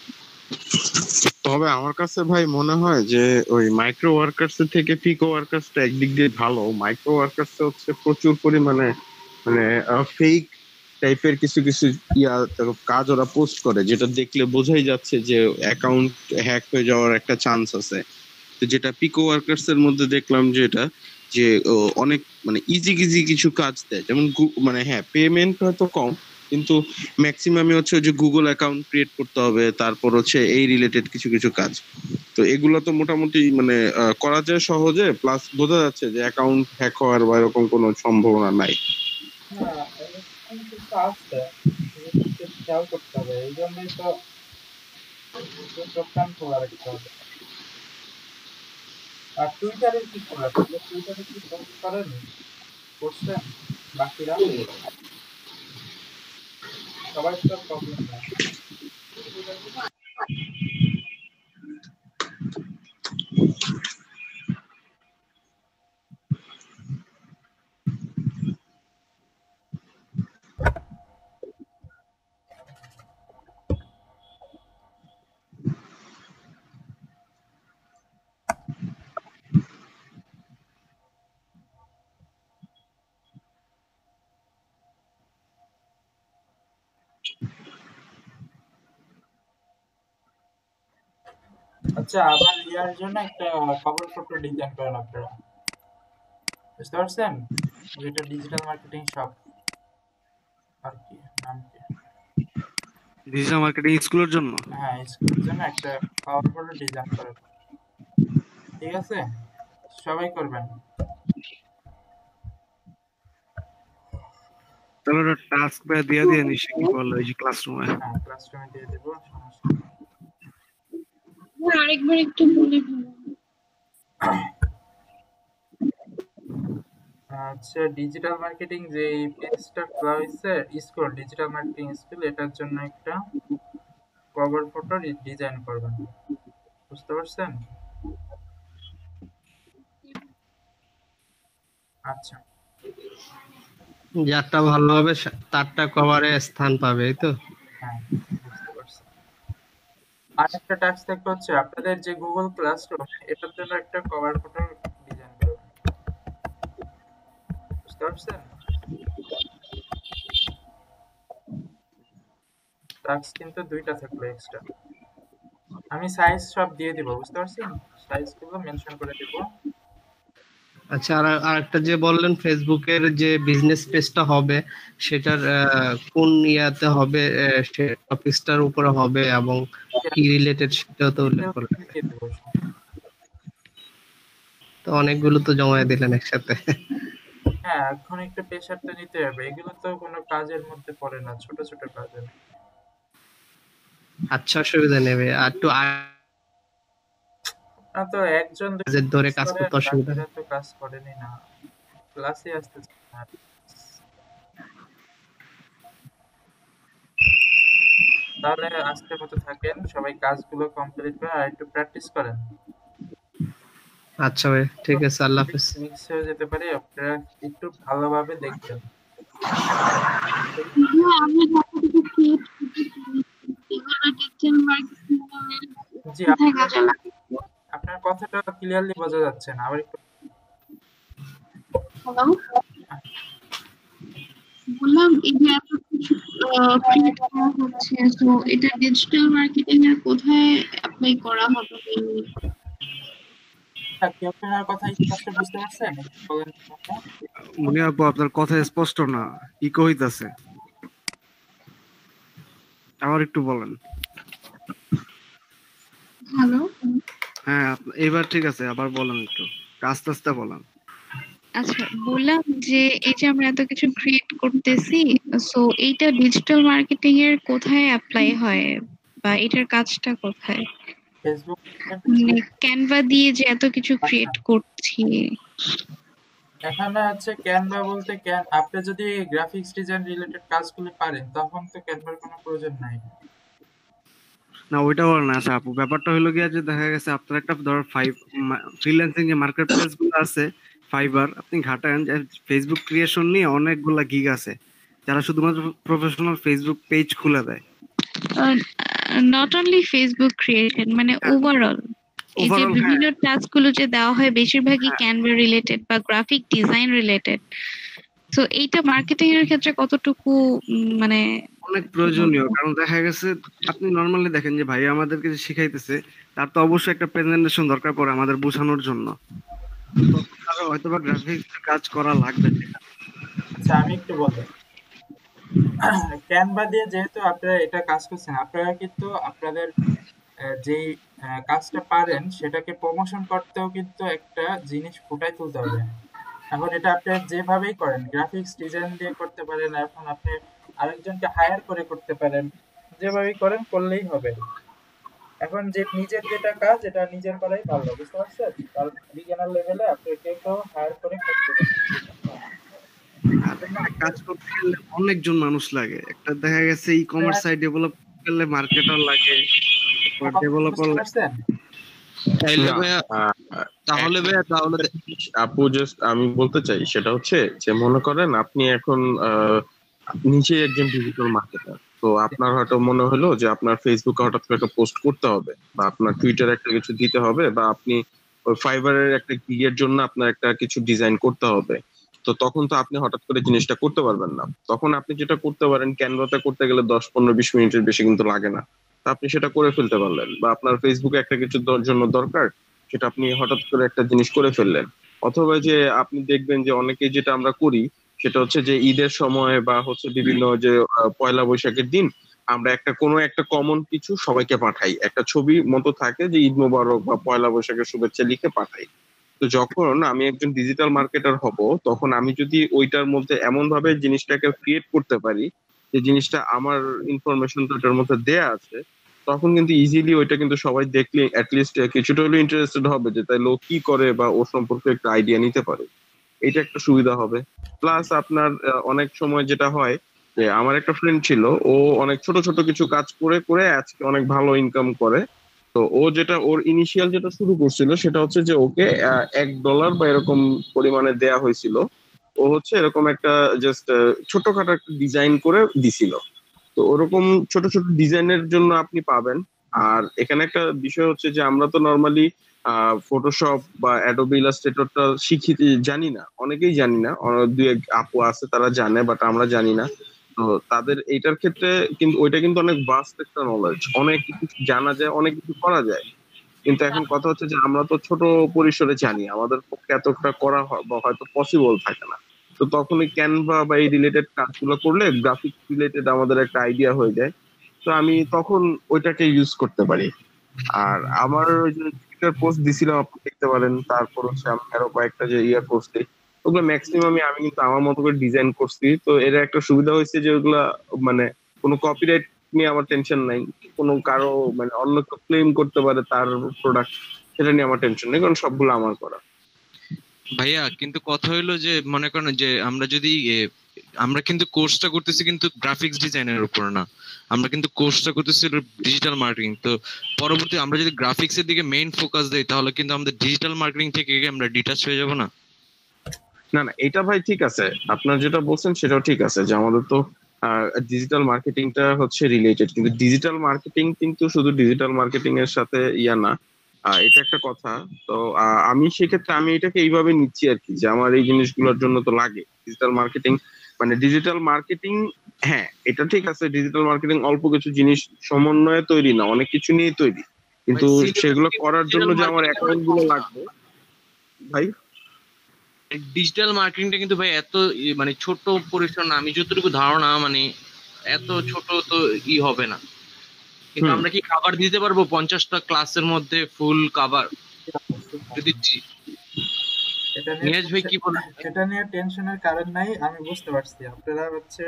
তবে আমার কাছে ভাই মনে হয় যে ওই মাইক্রো ওয়ার্কার্স থেকে পিকো ওয়ার্কার্সটা একদিক দিয়ে ভালো। মাইক্রো ওয়ার্কার্স হচ্ছে প্রচুর পরিমাণে মানে ফেক টাইপের কিছু কিছু কাজ ওরা পোস্ট করে, যেটা দেখলে বোঝাই যাচ্ছে যে অ্যাকাউন্ট হ্যাক হয়ে যাওয়ার একটা চান্স আছে। তো যেটা পিকো ওয়ার্কার্স এর মধ্যে দেখলাম যে এটা যে অনেক মানে ইজি ইজি কিছু কাজ দেয়, যেমন মানে হ্যাঁ পেমেন্ট হয়তো কম, কিন্তু ম্যাক্সিমামই হচ্ছে যে গুগল অ্যাকাউন্ট ক্রিয়েট করতে হবে, তারপর হচ্ছে এই রিলেটেড কিছু কিছু কাজ। তো এগুলো তো মোটামুটি মানে করা যায় সহজে, প্লাস বোঝা যাচ্ছে যে অ্যাকাউন্ট হ্যাক হওয়ার বা এরকম কোনো সম্ভাবনা নাই। খেয়াল করতে হবে, এই জন্যই তো দোকান খোলা রাখতে হবে। আর টুইটারে কি করা? টুইটারে কি পোস্ট করেন? করছেন বাকিরা? সবাই তো প্রবলেম না। আচ্ছা, আবার ইয়ার জন্য একটা কভার ফটো ডিজাইন করেন আপনারা, বুঝতে পারছেন? যেটা ডিজিটাল মার্কেটিং শপ আর কি নাম কি? ডিজিটাল মার্কেটিং স্কুলের জন্য? হ্যাঁ, স্কুলের জন্য একটা কভার ফটো ডিজাইন করেন, ঠিক আছে? সবাই করবেন। তাহলে ওটা টাস্ক দিয়ে দিয়ে নিশ্চয় কি বললো এই যে ক্লাসরুমে? হ্যাঁ, ক্লাসরুমে দিয়ে দেব, সমস্যা আরেকবার একটু বলে আচ্ছা, ডিজিটাল মার্কেটিং যে পেজটা খোলা হয়েছে, স্কুল ডিজিটাল মার্কেটিং স্কুল, এটার জন্য একটা কভার ফটো ডিজাইন করবেন, বুঝতে পারছেন? আচ্ছা, যারটা ভালো হবে তারটা কভারে স্থান পাবে, এই তো। হ্যাঁ, বুঝতে পারছি। আর একটা টাস্ক থাকতে হচ্ছে আপনাদের যে গুগল ক্লাসরুম, এটার জন্য একটা কভার ফটো ডিজাইন করবেন, বুঝতে পারছেন? টাস্ক কিন্তু 2টা থাকলো এক্সট্রা। আমি সাইজ সব দিয়ে দিব, বুঝতে পারছেন? সাইজগুলো মেনশন করে দিব। আচ্ছা, আর একটা যে বললেন ফেসবুকের যে বিজনেস পেজটা হবে সেটার কোন ইয়াতে হবে, সে টপিকসটার উপরে হবে এবং কি রিলেটেড সেটাও তো উল্লেখ করলেন। তো অনেকগুলো তো জমা দিলেন একসাথে। হ্যাঁ, এখন একটু প্রেশার তো নিতে হবে, এগুলো তো কোনো কাজের মধ্যে পড়ে না, ছোট ছোট কাজের। আচ্ছা, অসুবিধা নেবে আর একটু তো একজন ধরে কাজ করতে অসুবিধা বাকিরা তো কাজ করেনি না, ক্লাসে আসতেছে না। তাহলে আজকের মতো থাকেন, সবাই কাজগুলো কমপ্লিট করে আর একটু প্র্যাকটিস করেন। আচ্ছা ভাই, ঠিক আছে, আল্লাহ হাফেজ। মিক্স হয়ে যেতে পারে, আপনারা একটু ভালোভাবে দেখবেন। জি, আপনার কথাটা ক্লিয়ারলি বোঝা যাচ্ছে না, আবার একটু। বললাম এই যে এত কিছু ক্রিয়েট করা হচ্ছে, তো এটা ডিজিটাল মার্কেটিং এর কোথায় অ্যাপ্লাই করা হবে? কি আপনার কথা স্পষ্ট বুঝতে পারছেন? বলেন। মনে আপু, আপনার কথা স্পষ্ট না, ইকো হইতাছে, আবার একটু বলেন। হ্যালো, হ্যাঁ এবার ঠিক আছে, আবার বলেন, একটু আস্তে আস্তে বলেন। আচ্ছা বললাম যে এই যে আমরা এত কিছু ক্রিয়েট করতেছি, সো এইটা ডিজিটাল মার্কেটিং এর কোথায় অ্যাপ্লাই হয় বা এটার কাজটা কোথায়? ফেসবুক মানে ক্যানভা দিয়ে যে এত কিছু ক্রিয়েট করছি, এখানে হচ্ছে ক্যানভা বলতে আপনি যদি গ্রাফিক্স ডিজাইন রিলেটেড কাজগুলো পারেন তখন তো ক্যানভার কোনো প্রয়োজন নাই। না ওইটা বল না। আচ্ছা আপু, ব্যাপারটা হলো গিয়া যে দেখা গেছে আপনার একটা ধর ফ্রিল্যান্সিং যে মার্কেট প্লেস গুলো আছে, ফাইবার, আপনি ঘাটান ফেসবুক ক্রিয়েশন নিয়ে অনেকগুলা গিগ আছে যারা শুধুমাত্র প্রফেশনাল ফেসবুক পেজ খুলে দেয়। নট অনলি ফেসবুক ক্রিয়েশন, মানে ওভারঅল এই যে বিভিন্ন টাস্ক গুলো যে দেওয়া হয় বেশিরভাগই ক্যানভা রিলেটেড বা গ্রাফিক ডিজাইন রিলেটেড। তো এইটা মার্কেটিং এর ক্ষেত্রে কতটুকু মানে অনেক প্রয়োজনীয়, কারণ দেখা গেছে আপনি নরমালি দেখেন যে ভাই আমাদেরকে যে শিখাইতেছে তার তো অবশ্যই একটা প্রেজেন্টেশন দরকার পড়ে আমাদের বোঝানোর জন্য, হয়তো বা গ্রাফিক্স কাজ করা লাগবে। আচ্ছা আমি একটু বলবো, ক্যানভা দিয়ে যেহেতু আপনারা এটা কাজ করছেন, আপনারা কিন্তু আপনাদের যেই কাজটা পারেন সেটাকে প্রমোশন করতেও কিন্তু একটা জিনিস ফুটাই তুলতে হবে। এখন এটা আপনি যেভাবেই করেন, গ্রাফিক্স ডিজাইন দিয়ে করতে পারেন, এখন আপনি আরেকজনকে হায়ার করে করতে পারেন, যেভাবেই করেন করলেই হবে। এখন যে নিজের যেটা কাজ এটা নিজের করাই ভালো, বুঝতে পারছেন? কারণ বিগিনার লেভেলে আপনি কেউ হায়ার করে করতে কাজ করতে গেলে অনেকজন মানুষ লাগে। একটা দেখা গেছে ই কমার্স সাইট ডেভেলপ করলে মার্কেটার লাগে, ডেভেলপার লাগে। তাহলে আপু জাস্ট আমি বলতে চাই সেটা হচ্ছে যে মনে করেন আপনি এখন নিজে একজন ডিজিটাল মার্কেটার, তো আপনার হয়তো মনে হলো যে আপনার ফেসবুকে হঠাৎ করে একটা পোস্ট করতে হবে বা আপনার টুইটারে একটা কিছু দিতে হবে বা আপনি ওই ফাইবারের একটা গিগের জন্য আপনার একটা কিছু ডিজাইন করতে হবে। তো তখন তো আপনি হঠাৎ করে জিনিসটা করতে পারবেন না। তখন আপনি যেটা করতে পারেন, ক্যানভাতে করতে গেলে 10-15-20 মিনিটের বেশি কিন্তু লাগে না, আপনি সেটা করে ফেলতে পারলেন। বা আপনার ফেসবুকে একটা কিছুর জন্য দরকার, সেটা আপনি হঠাৎ করে একটা জিনিস করে ফেললেন। অথবা যে আপনি দেখবেন যে অনেকে যেটা আমরা করি সেটা হচ্ছে যে ঈদের সময় বা হচ্ছে বিভিন্ন যে পয়লা বৈশাখের দিন আমরা কোনো একটা কমন কিছু সবাইকে পাঠাই, একটা ছবি মতো থাকে যে ঈদ মোবারক বা পয়লা বৈশাখের শুভেচ্ছা লিখে পাঠাই। তো যখন আমি একজন ডিজিটাল মার্কেটার হব তখন আমি যদি ওইটার মধ্যে এমন ভাবে জিনিসটাকে ক্রিয়েট করতে পারি যে জিনিসটা আমার ইনফরমেশনটা ওটার মধ্যে দেয়া আছে, তখন কিন্তু ইজিলি ওইটা কিন্তু সবাই দেখলে অ্যাটলিস্ট কিছুটা হলেও ইন্টারেস্টেড হবে যে তাই লোক কি করে বা ওর সম্পর্কে একটা আইডিয়া নিতে পারে। এটা একটা সুবিধা হবে। প্লাস আপনার অনেক সময় যেটা হয় যে আমার একটা ফ্রেন্ড ছিল, ও অনেক ছোট ছোট কিছু কাজ করে করে আজকে অনেক ভালো ইনকাম করে। তো ও যেটা ওর ইনিশিয়াল যেটা শুরু করছিল সেটা হচ্ছে যে ওকে $1 বা এরকম পরিমাণে দেয়া হয়েছিল। ও হচ্ছে এরকম একটা জাস্ট ছোটখাটো একটা ডিজাইন করে দিছিল। তো ওরকম ছোট ছোট ডিজাইনের জন্য আপনি পাবেন। আর এখানে একটা বিষয় হচ্ছে যে আমরা তো নর্মালি ফটোশপ বা অ্যাডোবি ইলাস্ট্রেটরটা জানি না, অনেকেই জানি না, দুই এক আপু আছে তারা জানে, বাট আমরা জানি না। তো তাদের এইটার ক্ষেত্রে কিন্তু ওইটা কিন্তু অনেক ভাস্ট একটা নলেজ, অনেক কিছু জানা যায়, অনেক কিছু করা যায়। কিন্তু এখন কথা হচ্ছে যে আমরা তো ছোট পরিসরে জানি, আমাদের পক্ষে এতটা করা বা হয়তো পসিবল থাকে না। তো তখনই ক্যানভা বা এই রিলেটেড কাজগুলো করলে গ্রাফিক রিলেটেড আমাদের একটা আইডিয়া হয়ে যায়। তো আমি তখন ওইটাকে ইউজ করতে পারি। আর আমার ওই যে টুইটার পোস্ট দিছিলাম আপনি দেখতে পারেন, তারপর হচ্ছে আমি আরো কয়েকটা যে করছি, ওগুলো ম্যাক্সিমাম আমি কিন্তু আমার মতো করে ডিজাইন করছি। তো এর একটা সুবিধা হয়েছে যে ওগুলা মানে কোনো কপিরাইট নিয়ে আমার টেনশন নাই, কোনো কারো মানে অন্য কেউ ক্লেম করতে পারে তার প্রোডাক্ট, সেটা নিয়ে আমার টেনশন নেই, কারণ সবগুলো আমার করা। ভাইয়া কিন্তু কথা হইলো যে মনে করেন যে আমরা যদি আমরা কিন্তু কোর্সটা করতেছি কিন্তু গ্রাফিক্স ডিজাইনের উপর না, আমরা কিন্তু কোর্সটা করতেছি ডিজিটাল মার্কেটিং। তো পরবর্তী আমরা যদি গ্রাফিক্স এর দিকে মেইন ফোকাস দেই তাহলে কিন্তু আমাদের ডিজিটাল মার্কেটিং থেকে আমরা ডিটাচ হয়ে যাব না? না না, এটা ভাই ঠিক আছে, আপনার যেটা বলছেন সেটাও ঠিক আছে যে আমাদের তো ডিজিটাল মার্কেটিংটা হচ্ছে রিলেটেড, কিন্তু ডিজিটাল মার্কেটিং কিন্তু শুধু ডিজিটাল মার্কেটিং এর সাথে না, এটা একটা কথা। তো আমি সেক্ষেত্রে আমি এটাকে এইভাবে নিচ্ছি আর কি, যে আমার এই জিনিসগুলোর জন্য তো লাগে ডিজিটাল মার্কেটিং। মানে ডিজিটাল মার্কেটিং, হ্যাঁ এটা ঠিক আছে, ডিজিটাল মার্কেটিং অল্প কিছু জিনিস সমন্বয়ে তৈরি না, অনেক কিছু নিয়ে তৈরি, কিন্তু সেগুলো করার জন্য যে আমার অ্যাকাউন্ট গুলো লাগবে ভাই। ডিজিটাল মার্কেটিংটা কিন্তু ভাই এত মানে ছোট পরিসর না, আমি যতটুকু ধারণা মানে এত ছোট তো হবে না। কিন্তু আমরা কি কভার দিতে পারবো 50টা ক্লাসের মধ্যে ফুল কভার? দিচ্ছি। নিয়াজ ভাই কি বলেন? এটা নিয়ে টেনশনের কারণ নাই, আমি বুঝতে পারছি। আপনারা হচ্ছে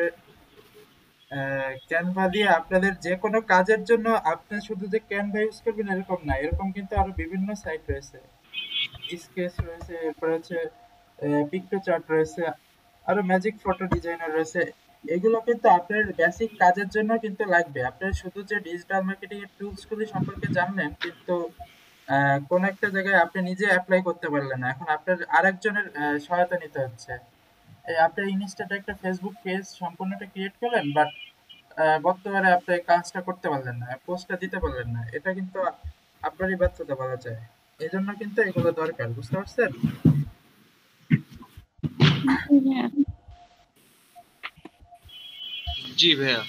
ক্যানভা দিয়ে আপনাদের যে কোনো কাজের জন্য আপনি শুধু যে ক্যানভা ইউজ করবেন এরকম না, এরকম কিন্তু আরো বিভিন্ন সাইট রয়েছে, স্কেচ রয়েছে, এরপর হচ্ছে পিক্টোচার্ট রয়েছে, আরো ম্যাজিক ফটো ডিজাইনার রয়েছে। এগুলো কিন্তু আপনার বেসিক কাজের জন্য কিন্তু লাগবে। আপনার শুধু যে ডিজিটাল মার্কেটিং এর টুলস গুলি সম্পর্কে জানলেন, কিন্তু কোন একটা জায়গায় আপনি নিজে অ্যাপ্লাই করতে পারলেন না, এখন আপনার আরেকজনের সহায়তা নিতে হচ্ছে। আপনি ইনস্টাতে একটা ফেসবুক পেজ সম্পূর্ণটা ক্রিয়েট করলেন, বাট বর্তমানে আপনি কাজটা করতে পারলেন না, পোস্টটা দিতে পারলেন না, এটা কিন্তু আপনারই ব্যর্থতা বলা যায়। এই জন্য কিন্তু এগুলো দরকার, বুঝতে পারছেন? জি ভাইয়া।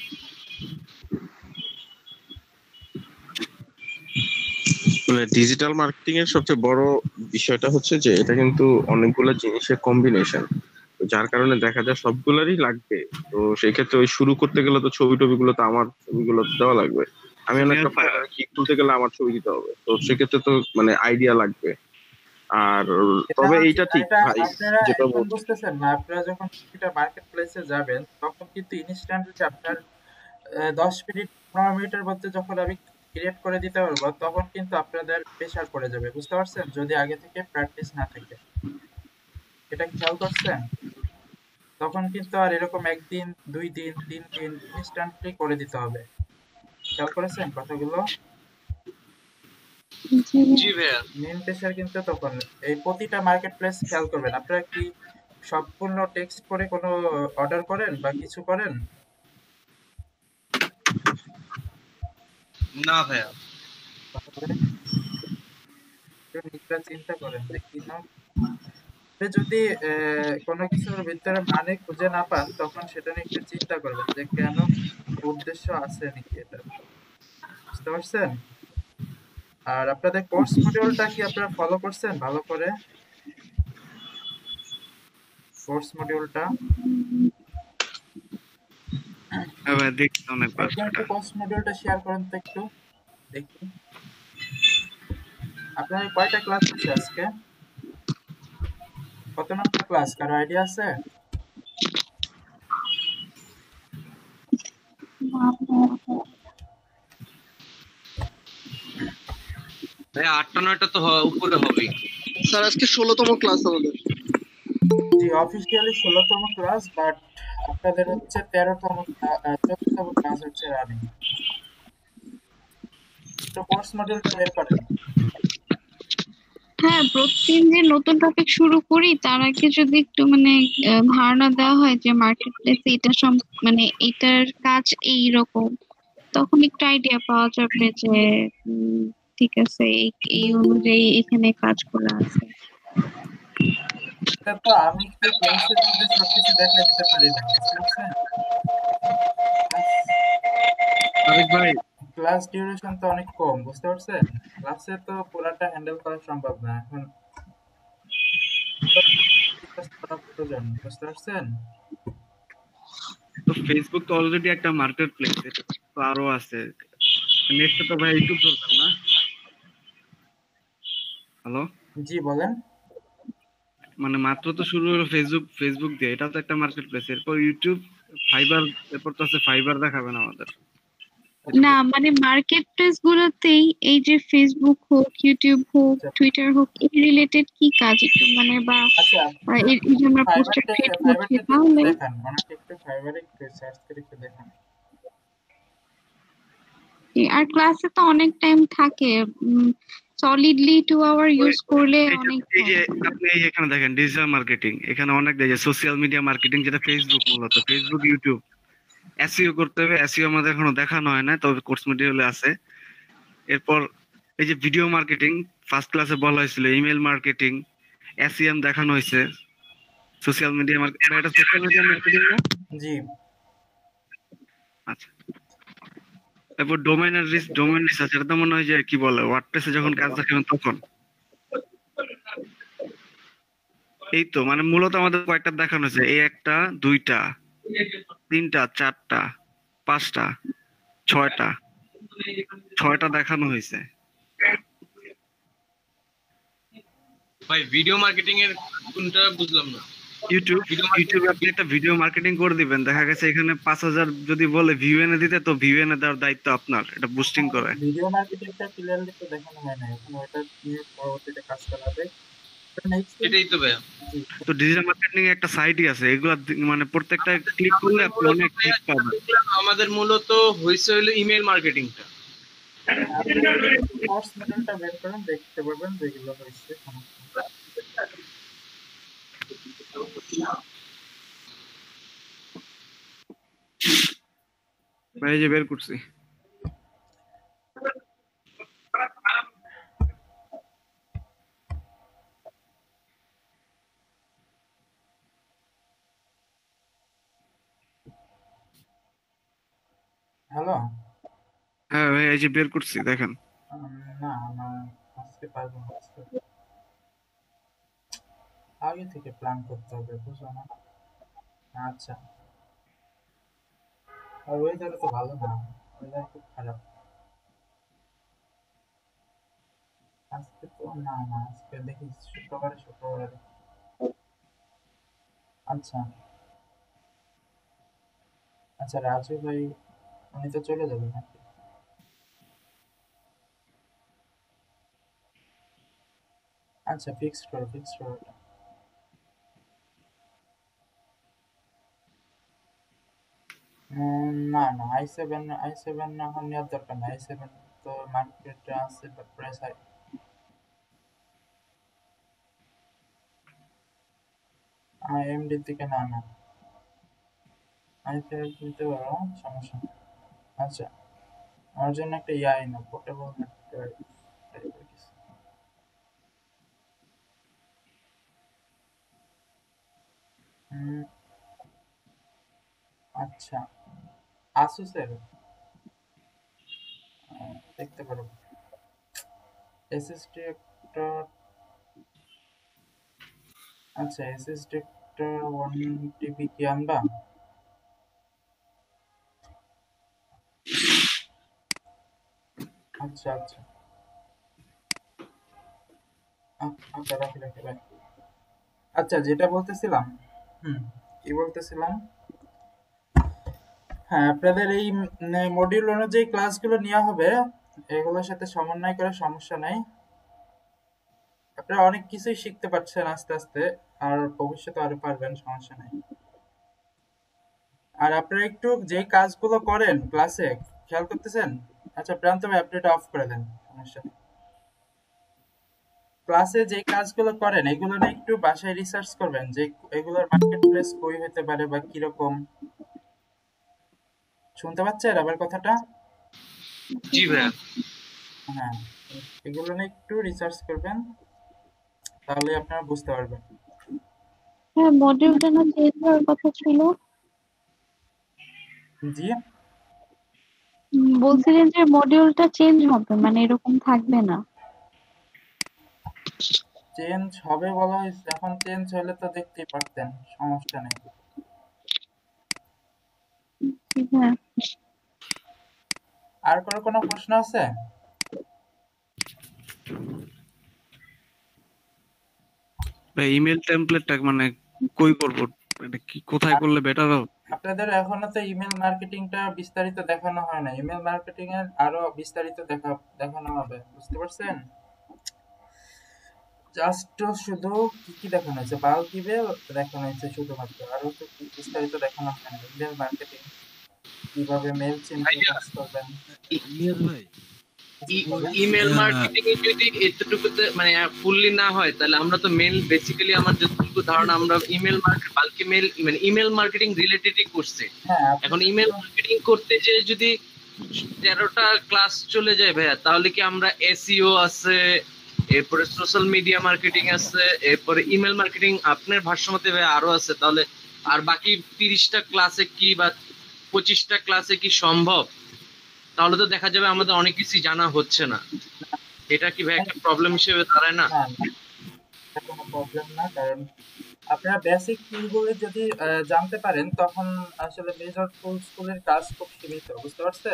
ডিজিটাল মার্কেটিং এর সবচেয়ে বড় বিষয়টা হচ্ছে যে এটা কিন্তু অনেকগুলো জিনিসের কম্বিনেশন, যার কারণে দেখা যায় সবগুলোরই লাগবে। তো সেই ক্ষেত্রে ওই শুরু করতে গেলে তো ছবি টবিগুলো তো আমার ছবিগুলো দেওয়া লাগবে, আমি একটা ফাইবার কি খুলতে গেলে আমার ছবি দিতে হবে, তো সেক্ষেত্রে তো মানে আইডিয়া লাগবে। আর তবে এইটা ঠিক ভাই যেটা বুঝতেছেন না, আপনারা যখন একটা মার্কেট প্লেসে যাবেন তখন কিন্তু ইনস্ট্যান্টলি আপনার 10 মিনিট 15 মিনিটের মধ্যে যখন আমি ক্রিয়েট করে দিতে পারবো, তখন কিন্তু আপনাদের প্রেসার পড়ে যাবে, বুঝতে পারছেন? যদি আগে থেকে প্র্যাকটিস না থাকে, এটা খেয়াল করছেন? তখন কিন্তু আর এরকম একদিন 2 দিন 3 দিন ইনস্ট্যান্টলি করে দিতে হবে। খেয়াল করেছেন কথাগুলো? জি ভাইয়া। মেন প্রেসার কিন্তু তখন এই প্রতিটা মার্কেট প্লেস খেয়াল করবেন। আপনারা কি সম্পূর্ণ টেক্সট করে কোনো অর্ডার করেন বা কিছু করেন? না ভাইয়া। চিন্তা করেন দেখি না, যদি কোনো কিছুর ভিতরে মানে খুঁজে না পান তখন সেটা নিয়ে একটু চিন্তা করবেন যে কেন, উদ্দেশ্য আছে নাকি এটা, বুঝতে পারছেন? আর আপনাদের কোর্স মডিউলটা কি আপনারা ফলো করছেন ভালো করে? কোর্স মডিউলটা দেখছি অনেকবার। একটু কোর্স মডিউলটা শেয়ার করুন তো একটু দেখি। আপনার কয়টা ক্লাস আছে আজকে? কত নম্বর ক্লাস, কারো আইডিয়া আছে? ভাই 8টা 9টা তো উপরে হবেই স্যার। আজকে 16তম ক্লাস আমাদের। জি, অফিশিয়ালি 16তম ক্লাস, বাট আপনাদের হচ্ছে 13তম 14তম ক্লাস হচ্ছে রানিং। তো কোর্স মডিউলটা বের করেন। হ্যাঁ, প্রতিদিন যে নতুন টপিক শুরু করি তার আগে যদি একটু মানে ধারণা দেওয়া হয় যে মার্কেট প্লেসে এটা মানে এটার কাজ এইরকম, তখন একটু আইডিয়া পাওয়া যাবে যে ঠিক আছে এই অনুযায়ী এখানে কাজ করা আছে। এটা তো আমি তো ক্লাসের মধ্যে সবকিছু দেখাই দিতে পারি না, বুঝতে পারছেন? আরেক ভাই ক্লাস ডিউরেশন তো অনেক কম, বুঝতে পারছেন? ক্লাসে তো পুরাটা হ্যান্ডেল করা সম্ভব না এখন, করা প্রয়োজন, বুঝতে পারছেন? তো ফেসবুক তো অলরেডি একটা মার্কেট প্লেস, এটা তো আরো আছে। নেক্সট তো ভাই ইউটিউব দরকার না? হ্যালো, জি বলেন। মানে মাত্র তো শুরু হলো ফেসবুক দিয়ে, এটা তো একটা মার্কেট প্লেস। এরপর ইউটিউব, ফাইবার, এরপর তো আছে ফাইবার দেখাবেন আমাদের। না মানে মার্কেট প্লেস গুলোতেই এই যে ফেসবুক হোক, ইউটিউব হোক, টুইটার হোক, এই রিলেটেড কি কাজ একটু মানে বা আচ্ছা এই যে আমরা পোস্টার ক্রিয়েট করছি তাহলে দেখান, ওনাকে একটু ফাইবারে একটু সার্চ করে একটু দেখান। আর ক্লাসে তো অনেক টাইম থাকে, সলিডলি 2 আওয়ার ইউজ করলে অনেক এই যে আপনি এই এখানে দেখেন ডিজিটাল মার্কেটিং, এখানে অনেক দেখে সোশ্যাল মিডিয়া মার্কেটিং, যেটা ফেসবুক, মূলত ফেসবুক ইউটিউব। এসইও করতে হবে, এসইও আমাদের এখনো দেখানো হয় না, তবে কোর্স মেটেরিয়ালে আছে। এরপর এই যে ভিডিও মার্কেটিং, ফার্স্ট ক্লাসে বলা হয়েছিল, ইমেল মার্কেটিং, এসইএম দেখানো হয়েছে, সোশ্যাল মিডিয়া মার্কেটিং। এটা সোশ্যাল মিডিয়া মার্কেটিং না? জি। আচ্ছা, এরপর ডোমেইন রিসার্চ, এটা তো মনে হয় যে কি বলে, ওয়ার্ডপ্রেসে যখন কাজ দেখাবেন তখন। এই তো মানে মূলত আমাদের কয়েকটা দেখানো হয়েছে, এই একটা, দুইটা, তিনটা, চারটা, পাঁচটা, ছয়টা দেখানো হয়েছে। ভাই ভিডিও মার্কেটিং এর কোনটা বুঝলাম না। ইউটিউবে আপনি একটা ভিডিও মার্কেটিং করে দিবেন, দেখা গেছে এখানে 5,000 যদি বলে ভিউ এনে দিতে, তো ভিউ এনে দেওয়ার দায়িত্ব আপনার, এটা বুস্টিং করে। ভিডিও মার্কেটিংটা ক্লিয়ারলি তো দেখানো হয় না, এখন ওটা নিয়ে পরবর্তীতে কাজ করা হবে। এটাই তো ভাইয়া। তো ডিজিটাল মার্কেটিং এর একটা সাইটই আছে, এগুলা মানে প্রত্যেকটা ক্লিক করলে আপনি অনেক ক্লিক পাবেন। আমাদের মূলত হইছে হলো ইমেল মার্কেটিংটা। কোর্স মেটেরিয়ালটা বের করেন, দেখতে পারবেন যেগুলো হয়েছে। ভাই যে বের করছি। হ্যালো, হ্যাঁ ভাই এই যে বের করছি, দেখেন। না না আজকে পারবো না, আগে থেকে প্ল্যান করতে হবে, বুঝো না? আচ্ছা, আর ওয়েদার তো ভালো না, ওয়েদার খুব খারাপ আজকে তো। না না আজকে দেখি শুক্রবারে। আচ্ছা আচ্ছা, রাজু ভাই উনি তো চলে যাবে নাকি? আচ্ছা ফিক্সড করো এটা। না না i7 না এখন নেওয়ার দরকার না, i7 তো মার্কেটে আছে প্রাইস হাই। AMD থেকে না না i5 নিতে পারো, সমস্যা নেই। আচ্ছা, আমার জন্য একটা ইয়াই না, পোর্টেবল টাইপের কিছু। আচ্ছা, আসুসের দেখতে পারো, এসএসডি একটা। আচ্ছা এসএসডি একটা 1 TB কি আনবা? আচ্ছা আচ্ছা আচ্ছা, রাখি ভাই। আচ্ছা যেটা বলতেছিলাম, কি বলতেছিলাম, হ্যাঁ আপনাদের এই মডিউল অনুযায়ী ক্লাসগুলো নেওয়া হবে, এগুলোর সাথে সমন্বয় করে সমস্যা নাই। আপনারা অনেক কিছুই শিখতে পারছেন আস্তে আস্তে, আর ভবিষ্যতে আরো পারবেন, সমস্যা নাই। আর আপনারা একটু যে কাজগুলো করেন ক্লাসে খেয়াল করতেছেন? আচ্ছা প্রান্ত ভাই আপনি এটা অফ করে দেন, সমস্যা নেই। ক্লাসে যে কাজগুলো করেন এগুলো নিয়ে একটু বাসায় রিসার্চ করবেন, যে এগুলোর মার্কেট প্লেস কই হতে পারে বা কিরকম। শুনতে পাচ্ছেন আবার কথাটা? জি ভাইয়া। হ্যাঁ, এগুলো নিয়ে একটু রিসার্চ করবেন, তাহলে আপনারা বুঝতে পারবেন। হ্যাঁ, মডিউলটা না চেঞ্জ হওয়ার কথা ছিল। জি বলছিলেন যে মডিউলটা চেঞ্জ হবে, মানে এরকম থাকবে না। চেঞ্জ হবে বলা হয়েছে, এখন চেঞ্জ হলে তো দেখতেই পারতেন, সমস্যা নেই। হ্যাঁ, আর কোনো প্রশ্ন আছে? ইমেল টেমপ্লেটটা মানে কই করব, এটা কি কোথায় করলে বেটার হবে? আপনাদের এখনো তো ইমেল মার্কেটিংটা বিস্তারিত দেখানো হয় না, ইমেল মার্কেটিং এর আরো বিস্তারিত দেখানো হবে, বুঝতে পারছেন? জাস্ট শুধু কি দেখানো হয়েছে, বাল্ক ইমেল দেখানো হয়েছে শুধুমাত্র, আরো তো বিস্তারিত দেখানো হয় না। ইমেল মার্কেটিং কিভাবে মেল চিন্তা কাজ করবেন। ইমেল মার্কেটিং এ যদি এতটুকুতে মানে ফুললি না হয়, তাহলে আমরা তো মেল বেসিক্যালি আমার যতটুকু ধারণা আমরা ইমেল মার্কেট বাল্কি মেল মানে ইমেল মার্কেটিং রিলেটেডই করছে। এখন ইমেল মার্কেটিং করতে যে যদি 13টা ক্লাস চলে যায় ভাইয়া, তাহলে কি আমরা এসইও আছে, এরপরে সোশ্যাল মিডিয়া মার্কেটিং আছে, এরপরে ইমেল মার্কেটিং আপনার ভাষ্যমতে ভাইয়া আরো আছে, তাহলে আর বাকি 30টা ক্লাসে কি বা 25টা ক্লাসে কি সম্ভব? তাহলে তো দেখা যাবে আমাদের অনেক কিছু জানা হচ্ছে না। এটা কি ভাই একটা প্রবলেম হিসেবে দাঁড়ায় না? কোনো প্রবলেম না, কারণ আপনারা বেসিক টুলগুলো যদি জানতে পারেন, তখন আসলে মেজর টুলসগুলির কাজ খুব সীমিত, বুঝতে পারছেন?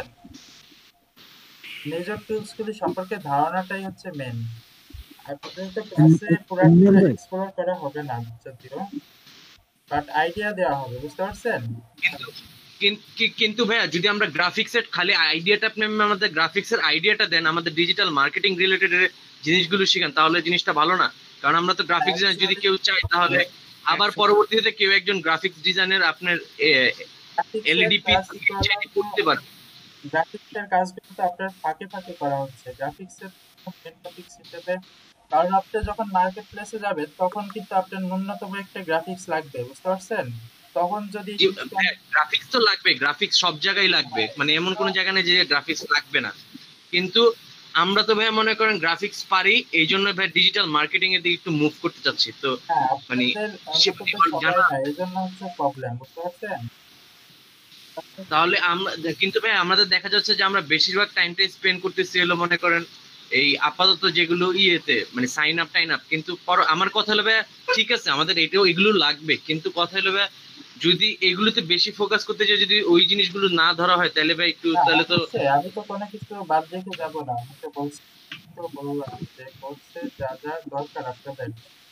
মেজর টুলসগুলি সম্পর্কে ধারণাটাই হচ্ছে মেন। আপনাদের তো ক্লাসে পুরোটা এক্সপ্লোর করা হবে না যদিও, বাট আইডিয়া দেওয়া হবে, বুঝতে পারছেন? কিন্তু ভাইয়া যদি আমরা গ্রাফিক্স এর খালি আইডিয়াটা, আপনি আমাদের গ্রাফিক্স এর আইডিয়াটা দেন, আমাদের ডিজিটাল মার্কেটিং রিলেটেড জিনিসগুলো শিখান, তাহলে জিনিসটা ভালো না? কারণ আমরা তো গ্রাফিক্স ডিজাইন যদি কেউ চাই, তাহলে আবার পরবর্তীতে কেউ একজন গ্রাফিক্স ডিজাইনের আপনার এলইডি পিসি করতে পারবে। গ্রাফিক্সের কাজগুলো তো আপনার ফাঁকে ফাঁকে করা হচ্ছে গ্রাফিক্সের মেন টপিকস হিসেবে, কারণ আপনি যখন মার্কেট প্লেসে যাবেন তখন কিন্তু আপনার ন্যূনতম একটা গ্রাফিক্স লাগবে, বুঝতে পারছেন? তখন যদি গ্রাফিক্স তো লাগবে, গ্রাফিক্স সব জায়গায় লাগবে, মানে এমন কোন জায়গা নেই যে গ্রাফিক্স লাগবে না। কিন্তু আমরা তো ভাই মনে করেন গ্রাফিক্স পারি, এই জন্য ভাই ডিজিটাল মার্কেটিং এর দিকে একটু মুভ করতে চাচ্ছি, তো মানে এই জন্য হচ্ছে প্রবলেম, বুঝতে পারছেন? তাহলে আমরা কিন্তু ভাই আমাদের দেখা যাচ্ছে যে আমরা বেশিরভাগ টাইমটা স্পেন্ড করতেছি হলো মনে করেন এই আপাতত যেগুলো ইয়েতে মানে সাইন আপ টাইন আপ, কিন্তু আমার কথা হলো ভাই ঠিক আছে আমাদের এগুলো লাগবে, কিন্তু কথা হলো ভাই যদি এগুলোতে বেশি ফোকাস করতে চাই, যদি ওই জিনিসগুলো না ধরা হয়, তাহলে ভাই একটু তাহলে তো আমি তো কোনো কিছু বাদ রেখে যাব না, আমি তো বলছি, তো বললাম যে কোর্সে যা যা দরকার আপনাদের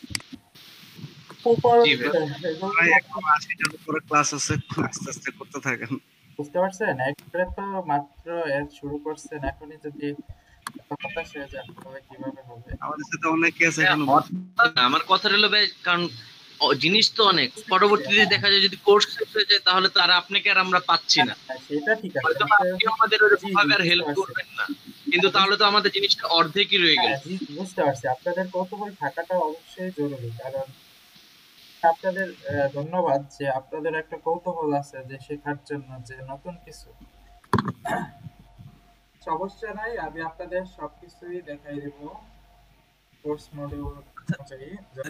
ক্লাস আছে, আস্তে আস্তে করতে থাকেন, বুঝতে পারছেন? একবারে তো মাত্র শুরু করছেন, এখনই যদি কথা শেষ যায় তাহলে কিভাবে হবে? আমাদের সাথে অনেকে আছে এখনো। আমার কথা হলো ভাই, কারণ জিনিস তো অনেক, পরবর্তীতে দেখা যায় যদি কোর্স শেষ হয়ে যায়, তাহলে তো আর আপনাকে আর আমরা পাচ্ছি না, সেটা ঠিক আছে, হয়তো আপনি আমাদের ওরকমভাবে আর হেল্প করবেন না, কিন্তু তাহলে তো আমাদের জিনিসটা অর্ধেকই রয়ে গেল। বুঝতে পারছি, আপনাদের কৌতূহল থাকাটা অবশ্যই জরুরি, কারণ আপনাদের ধন্যবাদ যে আপনাদের একটা কৌতূহল আছে যে শেখার জন্য, যে নতুন কিছু। সমস্যা নাই, আমি আপনাদের সবকিছুই দেখাই দেব কোর্স মডিউল অনুযায়ী।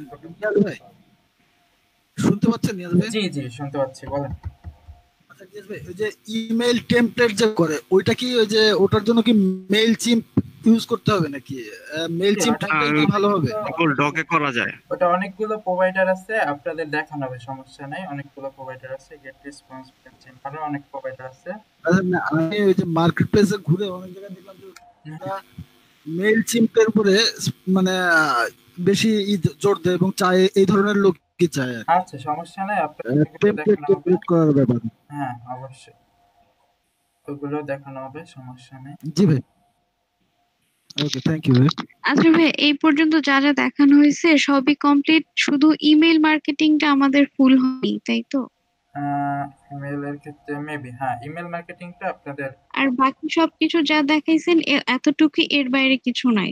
শুনতে পাচ্ছেন নিয়াজ ভাই? জি জি শুনতে পাচ্ছি, বলেন। আচ্ছা নিয়াজ ভাই, ওই যে ইমেল টেমপ্লেট যে করে ওইটা কি ওই যে ওটার জন্য কি মেইল চিম্প ইউজ করতে হবে নাকি মেইল চিম্পটাই ভালো হবে? সকল ডকে করা যায়, ওটা অনেকগুলো প্রোভাইডার আছে, আপনাদের দেখানো হবে, সমস্যা নাই, অনেকগুলো প্রোভাইডার আছে, গেট রেসপন্স আরো অনেক প্রোভাইডার আছে। আমি ওই যে মার্কেট প্লেসে ঘুরে অনেক জায়গায় দেখলাম যে মেইল চিম্পের উপরে মানে বেশি জোর দেয় এবং চায় এই ধরনের লোক কি চায়। আচ্ছা সমস্যা নাই, আপনাদের করার ব্যাপার। হ্যাঁ অবশ্যই ওগুলো দেখানো হবে, সমস্যা নেই। জি ভাই, ওকে থ্যাংক ইউ ভাই। আচ্ছা ভাই, এই পর্যন্ত যা যা দেখানো হয়েছে সবই কমপ্লিট, শুধু ইমেল মার্কেটিংটা আমাদের ফুল হয়নি, তাই তো? ইমেলের ক্ষেত্রে মেবি হ্যাঁ, ইমেল মার্কেটিংটা আপনাদের, আর বাকি সবকিছু যা দেখাইছেন এতটুকু, এর বাইরে কিছু নাই।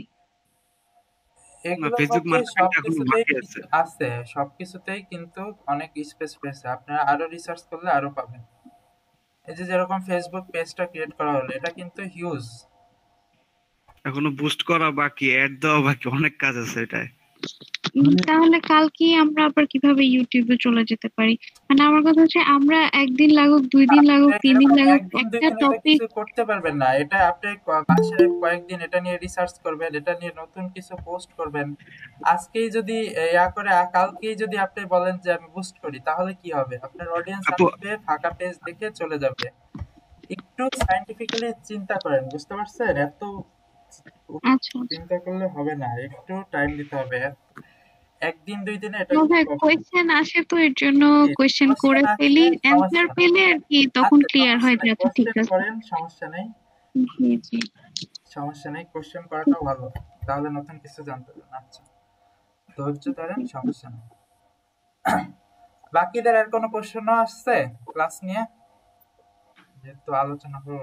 ফেসবুক মার্কেটিং এখন বাকি আছে, আছে সবকিছুতেই, কিন্তু অনেক স্পেসিফিক আছে, আপনারা আরো রিসার্চ করলে আরো পাবেন। এই যে যেরকম ফেসবুক পেজটা ক্রিয়েট করা হলো, এটা কিন্তু হিউজ, এখনো বুস্ট করা বাকি, অ্যাড দেওয়া বাকি, অনেক কাজ আছে এটায়। তাহলে কালকে আমরা আবার কিভাবে ইউটিউবে চলে যেতে পারি? মানে আমার কথা হচ্ছে আমরা একদিন লাগুক, 2 দিন লাগুক, 3 দিন লাগুক, একদিন দুই একটা দিনে তো টপিক কিছু করতে পারবেন না। এটা আপনি মাসে কয়েকদিন এটা নিয়ে রিসার্চ করবেন, এটা নিয়ে নতুন কিছু পোস্ট করবেন। আজকেই যদি ইয়া করে কালকেই যদি আপনি বলেন যে আমি বুস্ট করি, তাহলে কি হবে? আপনার অডিয়েন্স আসবে, ফাঁকা পেজ দেখে চলে যাবে। একটু সায়েন্টিফিক্যালি চিন্তা করেন, বুঝতে পারছেন? এত চিন্তা করলে হবে না, একটু টাইম দিতে হবে। একদিন 2 দিনে এটা কোয়েশ্চেন আসে, তো এর জন্য কোয়েশ্চেন করে ফেলি, অ্যানসার পেলে আর কি তখন ক্লিয়ার হয়ে যাচ্ছে। ঠিক আছে, করেন, সমস্যা নেই। জি জি, সমস্যা নেই, কোশ্চেন করাটাও ভালো, তাহলে নতুন কিছু জানতে পারবেন। আচ্ছা, ধৈর্য ধরেন, সমস্যা নেই। বাকিদের আর কোনো প্রশ্ন আসছে ক্লাস নিয়ে? যেহেতু আলোচনা হলো,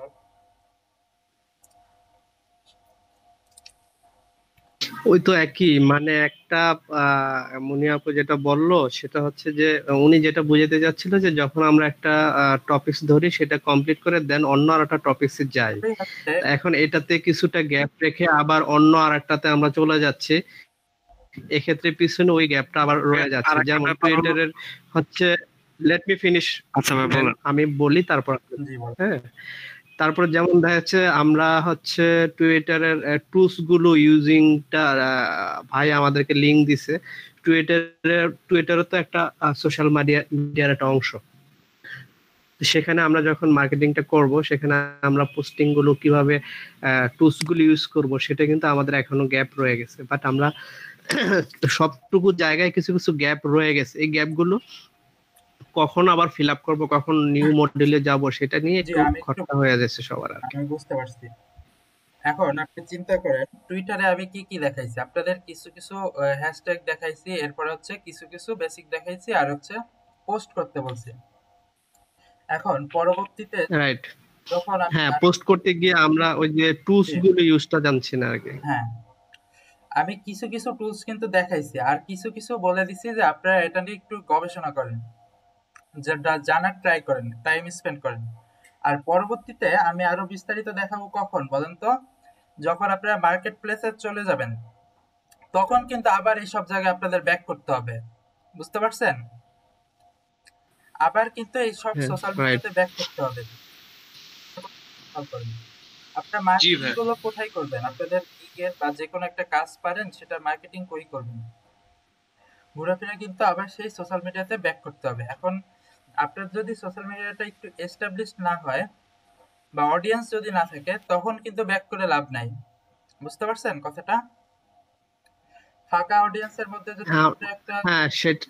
ওই তো একই, মানে একটা মুনিয়া আপু যেটা বললো সেটা হচ্ছে যে উনি যেটা বুঝাতে যাচ্ছিল যে যখন আমরা একটা টপিকস ধরি সেটা কমপ্লিট করে দেন অন্য আর একটা টপিকসে যাই, এখন এটাতে কিছুটা গ্যাপ রেখে আবার অন্য আর একটাতে আমরা চলে যাচ্ছি, এক্ষেত্রে পিছনে ওই গ্যাপটা আবার রয়ে যাচ্ছে। যেমন টুইটারের হচ্ছে, লেট মি ফিনিশ, আমি বলি তারপর। হ্যাঁ, তারপর যেমন দেখা যাচ্ছে আমরা হচ্ছে টুইটারের টুলস গুলো ইউজিংটা, ভাই আমাদেরকে লিংক দিছে। টুইটারও তো একটা সোশ্যাল মিডিয়ার একটা অংশ। সেখানে আমরা যখন মার্কেটিংটা করব, সেখানে আমরা পোস্টিং গুলো কিভাবে টুলস গুলো ইউজ করব, সেটা কিন্তু আমাদের এখনো গ্যাপ রয়ে গেছে। বাট আমরা সবটুকু জায়গায় কিছু কিছু গ্যাপ রয়ে গেছে, এই গ্যাপগুলো কখন আবার ফিল আপ করবো, কখন নিউ মডেলে যাব, সেটা নিয়ে একটু খটকা হয়ে যাচ্ছে সবার। আর আমি বুঝতে পারছি। এখন আপনি চিন্তা করেন, টুইটারে আমি কি কি দেখাইছি আপনাদের, কিছু কিছু হ্যাশট্যাগ দেখাইছি, এরপর হচ্ছে কিছু কিছু বেসিক দেখাইছি, আর হচ্ছে পোস্ট করতে বলছি। এখন পরবর্তীতে রাইট, যখন হ্যাঁ, পোস্ট করতে গিয়ে আমরা ওই যে টুলস গুলো ইউজটা জানছি না আগে। হ্যাঁ, আমি কিছু কিছু টুলস কিন্তু দেখাইছি, আর কিছু কিছু বলে দিছি যে আপনারা এটা নিয়ে একটু গবেষণা করেন, যেটা জানার ট্রাই করেন, টাইম স্পেন্ড করেন। আর পরবর্তীতে আমি আরো বিস্তারিত দেখাবো কখন বলেন তো, যখন আপনারা মার্কেট প্লেসে চলে যাবেন, তখন কিন্তু আবার এই সব জায়গায় আপনাদের ব্যাক করতে হবে, বুঝতে পারছেন? আবার কিন্তু এই সব সোশ্যাল মিডিয়াতে ব্যাক করতে হবে। আপনারা মার্কেটিং গুলো কোথায় করবেন? আপনাদের গিগের বা যে কোনো একটা কাজ পারেন, সেটা মার্কেটিং কই করবেন? ঘোরাফেরা কিন্তু আবার সেই সোশ্যাল মিডিয়াতে ব্যাক করতে হবে। এখন আপনার যদি সোশ্যাল মিডিয়াটা একটু এস্টাবলিশড না হয় বা অডিয়েন্স যদি না থাকে, তখন কিন্তু ব্যাক করে লাভ নাই, বুঝতে পারছেন কথাটা? ফাঁকা অডিয়েন্সের মধ্যে যদি একটা, হ্যাঁ,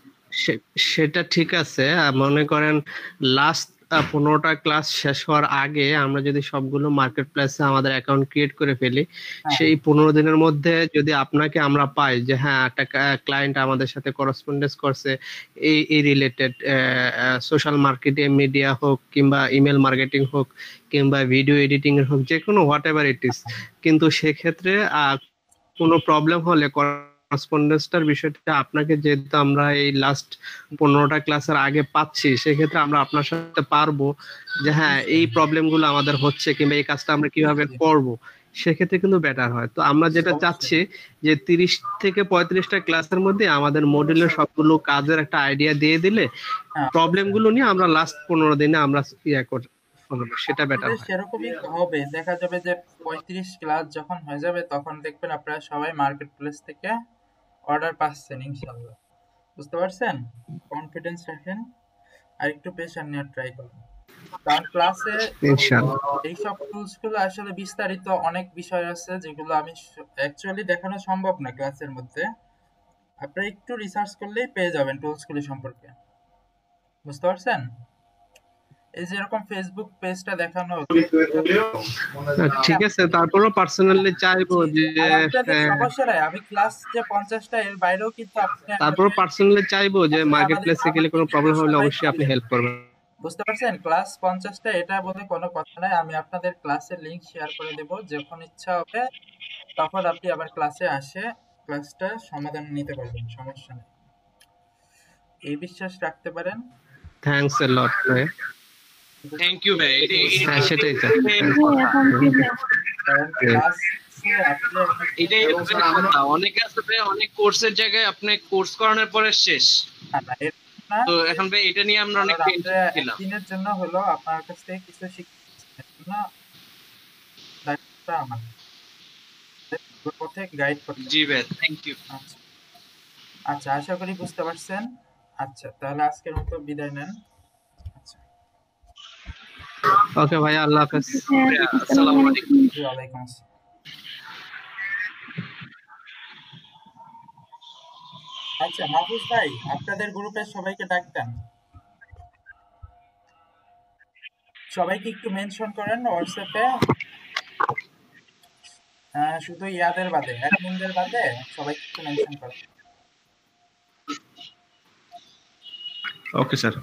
সেটা ঠিক আছে। মনে করেন লাস্ট 15টা ক্লাস শেষ হওয়ার আগে আমরা যদি সবগুলো মার্কেট প্লেসে আমাদের অ্যাকাউন্ট ক্রিয়েট করে ফেলি, সেই 15 দিনের মধ্যে যদি আপনাকে আমরা পাই যে হ্যাঁ একটা ক্লায়েন্ট আমাদের সাথে করসপন্ডেন্স করছে এই রিলেটেড, সোশ্যাল মার্কেটিং, মিডিয়া হোক কিংবা ইমেল মার্কেটিং হোক কিংবা ভিডিও এডিটিং এর হোক, যে কোনো হোয়াট এভার ইট ইজ, কিন্তু সেক্ষেত্রে কোনো প্রবলেম হলে করসপন্ডেন্সটার বিষয়টা আপনাকে, যেহেতু আমরা এই লাস্ট 15টা ক্লাসের আগে পাচ্ছি, সেক্ষেত্রে আমরা আপনার সাথে পারবো যে হ্যাঁ এই প্রবলেমগুলো আমাদের হচ্ছে কিংবা এই কাজটা আমরা কিভাবে করব, সেক্ষেত্রে কিন্তু বেটার হয়। তো আমরা যেটা চাচ্ছি যে 30 থেকে 35টা ক্লাসের মধ্যে আমাদের মডিউলের সবগুলো কাজের একটা আইডিয়া দিয়ে দিলে প্রবলেমগুলো নিয়ে আমরা লাস্ট 15 দিনে আমরা সেটা বেটার হয়। সেরকমই হবে। দেখা যাবে যে 35 ক্লাস যখন হয়ে যাবে, তখন দেখবেন আপনারা সবাই মার্কেট প্লেস থেকে অর্ডার পাচ্ছেন ইনশাআল্লাহ, বুঝতে পারছেন? কনফিডেন্স রাখেন আর একটু পেশার নিয়ে ট্রাই করুন, কারণ ক্লাসে এইসব টুলস গুলো আসলে বিস্তারিত অনেক বিষয় আছে যেগুলো আমি অ্যাকচুয়ালি দেখানো সম্ভব না ক্লাসের মধ্যে। আপনারা একটু রিসার্চ করলেই পেয়ে যাবেন টুলস গুলি সম্পর্কে, বুঝতে পারছেন? এই যে এরকম ফেসবুক পেজটা দেখানো ঠিক আছে, তারপরও পার্সোনালি চাইবো যে সমস্যা নাই, আমি ক্লাস যে 50টা এর বাইরেও কিন্তু তারপরও পার্সোনালি চাইবো যে মার্কেট প্লেসে গেলে কোনো প্রবলেম হলে অবশ্যই আপনি হেল্প করবেন, বুঝতে পারছেন? ক্লাস 50টা এটা বলে কোনো কথা নাই, আমি আপনাদের ক্লাসের লিংক শেয়ার করে দেব, যখন ইচ্ছা হবে তখন আপনি আবার ক্লাসে আসে ক্লাসটা সমাধান নিতে পারবেন, সমস্যা নেই, এই বিশ্বাস রাখতে পারেন। থ্যাঙ্কস এ লট ভাই। থ্যাংক ইউ ভাই। হ্যাঁ, সেটাই তো। ক্লাস হচ্ছে আপনি এটাই হচ্ছে কথা। অনেকে আছে ভাই, অনেক কোর্সের জায়গায় আপনি কোর্স করানোর পরে শেষ। তো এখন ভাই এটা নিয়ে আমরা অনেক টেনশন ছিলাম। একদিনের জন্য হলো আপনার কাছ থেকে কিছু শিখতে জন্য দায়িত্বটা আমার পথে গাইড করতে। জি ভাই, থ্যাংক ইউ। আচ্ছা আচ্ছা, আশা করি বুঝতে পারছেন। আচ্ছা, তাহলে আজকের মতো বিদায় নেন। ওকে ভাই, আল্লাহ হাফেজ। আসসালামু আলাইকুম। ওয়ালাইকুম আসসালাম। আচ্ছা মাহফুজ ভাই, আপনাদের গ্রুপের সবাইকে ডাকতেন, সবাইকে একটু মেনশন করেন হোয়াটসঅ্যাপে। শুধু ইয়াদের বাদে, অ্যাডমিনদের বাদে সবাইকে একটু মেনশন করেন। Okay sir.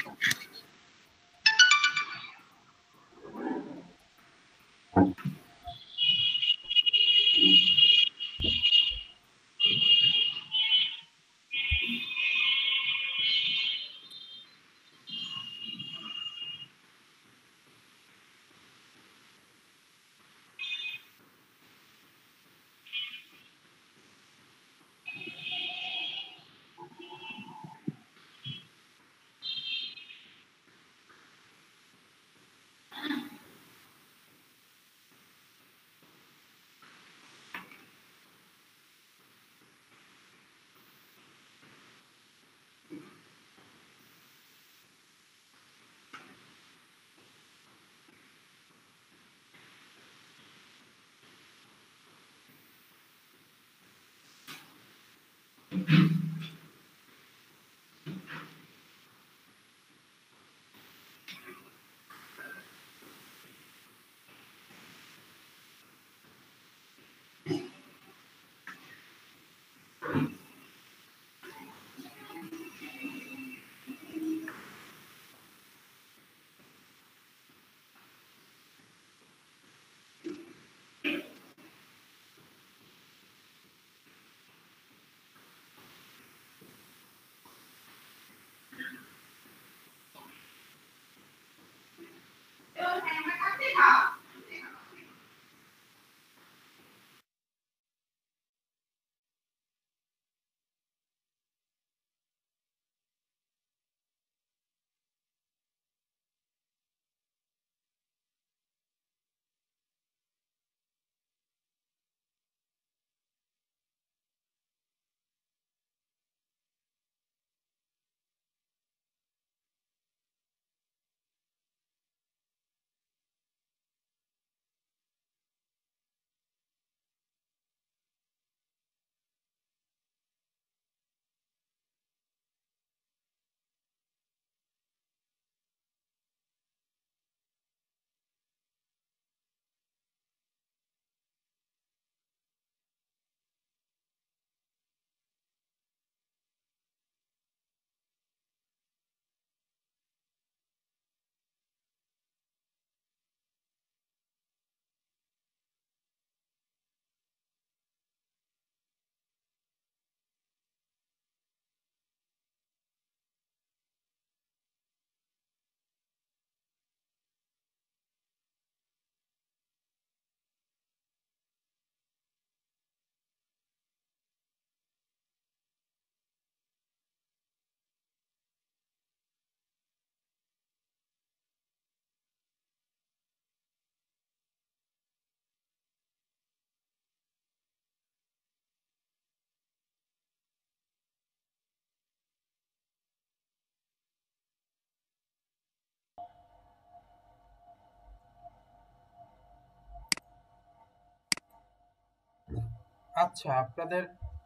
আচ্ছা, আপনাদের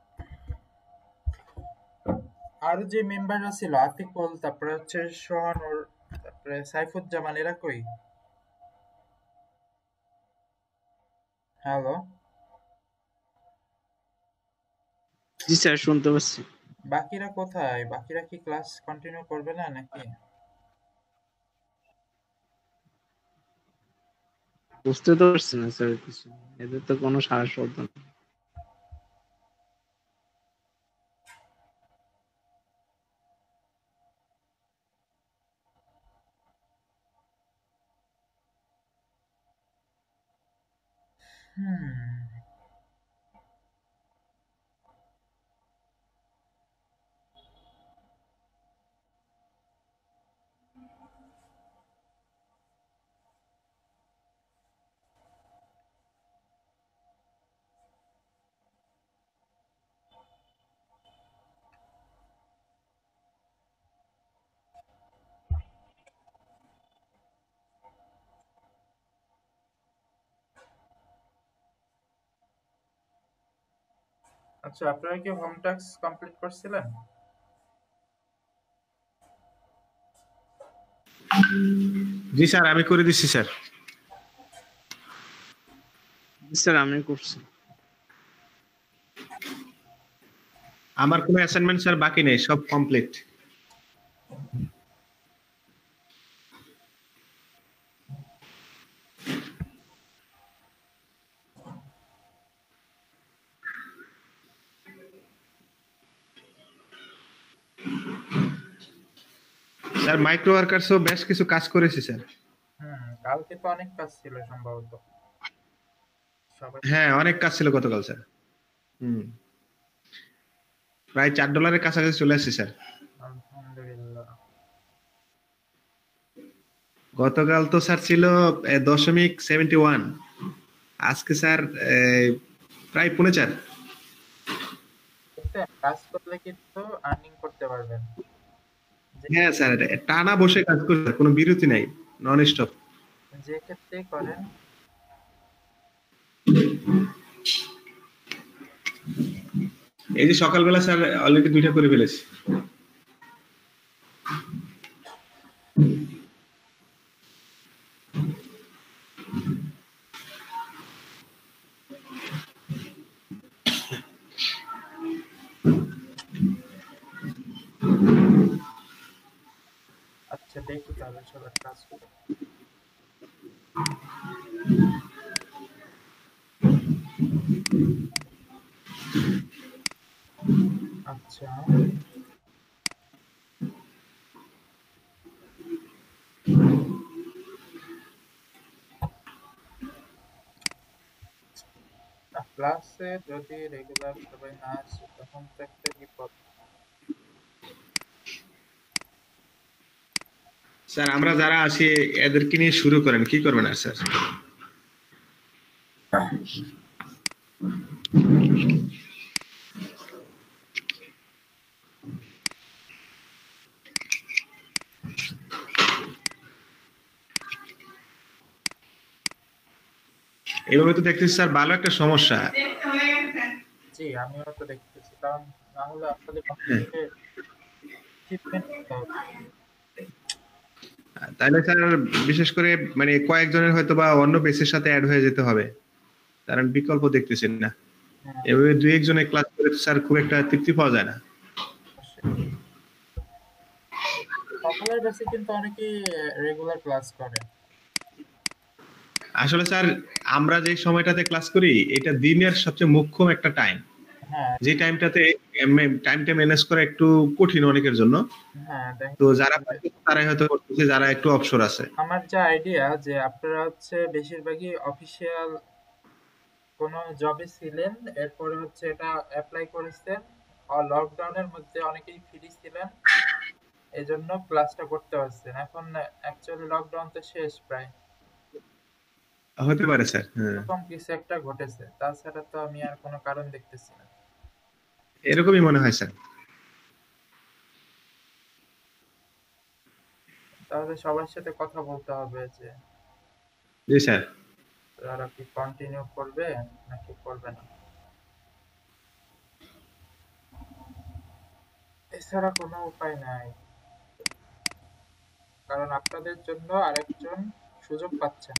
আরো যে মেম্বাররা ছিল, আতিকুল, তারপরে হচ্ছে সোহানুর, তারপরে সাইফুজ্জামান, এরা কই? হ্যালো, জি স্যার, শুনতে পাচ্ছি। বাকিরা কোথায়? বাকিরা কি ক্লাস কন্টিনিউ করবে না নাকি? বুঝতে তো পারছি না স্যার কিছু, এদের তো কোনো সাহস শব্দ নেই। হুম আচ্ছা, আপনারা কি হোম টাস্ক কমপ্লিট করছিলেন? জি স্যার, আমি করে দিচ্ছি স্যার। স্যার আমি করছি। আমার কোনো অ্যাসাইনমেন্ট স্যার বাকি নেই, সব কমপ্লিট। স্যার মাইক্রো ওয়ার্কার্সও বেশ কিছু কাজ করেছি স্যার। কালকে তো অনেক কাজ ছিল সম্ভবত। সবাই হ্যাঁ, অনেক কাজ ছিল গতকাল স্যার। প্রায় $4 কাছাকাছি চলে আসছে স্যার। আলহামদুলিল্লাহ। গতকাল তো স্যার ছিল 0.71, আজকে স্যার প্রায় 4.5। কাজ করলে কিন্তু আর্নিং করতে পারবেন। হ্যাঁ স্যার, টানা বসে কাজ করছে, কোনো বিরতি নাই, নন স্টপ। যে ক্ষেত্রে করেন এই যে সকালবেলা স্যার অলরেডি 2টা করে ফেলেছি। আচ্ছা, দেখি তাহলে সবার কাজ করে। আচ্ছা, ক্লাসে যদি রেগুলার সবাই না আসে তখন তো একটা বিপদ। স্যার আমরা যারা আছি এদেরকে নিয়ে শুরু করেন, কি করবেন আর স্যার? এইভাবে তো দেখতেছি স্যার ভালো একটা সমস্যা। জি, আমিও তো দেখতেছি, কারণ না হলে আপনাদের কম্পিউটারে ট্রিটমেন্ট নিতে হবে। তাহলে স্যার বিশেষ করে মানে কয়েকজনের হয়তো বা অন্য বেসের সাথে অ্যাড হয়ে যেতে হবে, কারণ বিকল্প দেখতেছেন না। এভাবে 2-1 জনের ক্লাস করে তো স্যার খুব একটা তৃপ্তি পাওয়া যায় না। সকালের বেসে কিন্তু অনেকেই রেগুলার ক্লাস করে। আসলে স্যার আমরা যে সময়টাতে ক্লাস করি এটা দিনের সবচেয়ে মুখ্য একটা টাইম, হ্যাঁ যে টাইমটাতে টাইমটা ম্যানেজ করা একটু কঠিন অনেকের জন্য। হ্যাঁ, তো যারা তারাই হয়তো করতেছে, যারা একটু অবসর আছে। আমার যা আইডিয়া যে আপনারা হচ্ছে বেশিরভাগই অফিসিয়াল কোনো জবে ছিলেন, এরপরে হচ্ছে এটা অ্যাপ্লাই করেছেন, আর লকডাউনের মধ্যে অনেকেই ফ্রি ছিলেন, এজন্য ক্লাসটা করতে পারছেন। এখন অ্যাকচুয়ালি লকডাউন তো শেষ প্রায়, হতে পারে স্যার। হ্যাঁ, এরকম কিছু একটা ঘটেছে, তাছাড়া তো আমি আর কোনো কারণ দেখতেছি না। এরকমই মনে হয় স্যার। তাহলে সবার সাথে কথা বলতে হবে যে জি স্যার। তারা কি কন্টিনিউ করবে নাকি করবে না, এছাড়া কোনো উপায় নাই, কারণ আপনাদের জন্য আরেকজন সুযোগ পাচ্ছেন।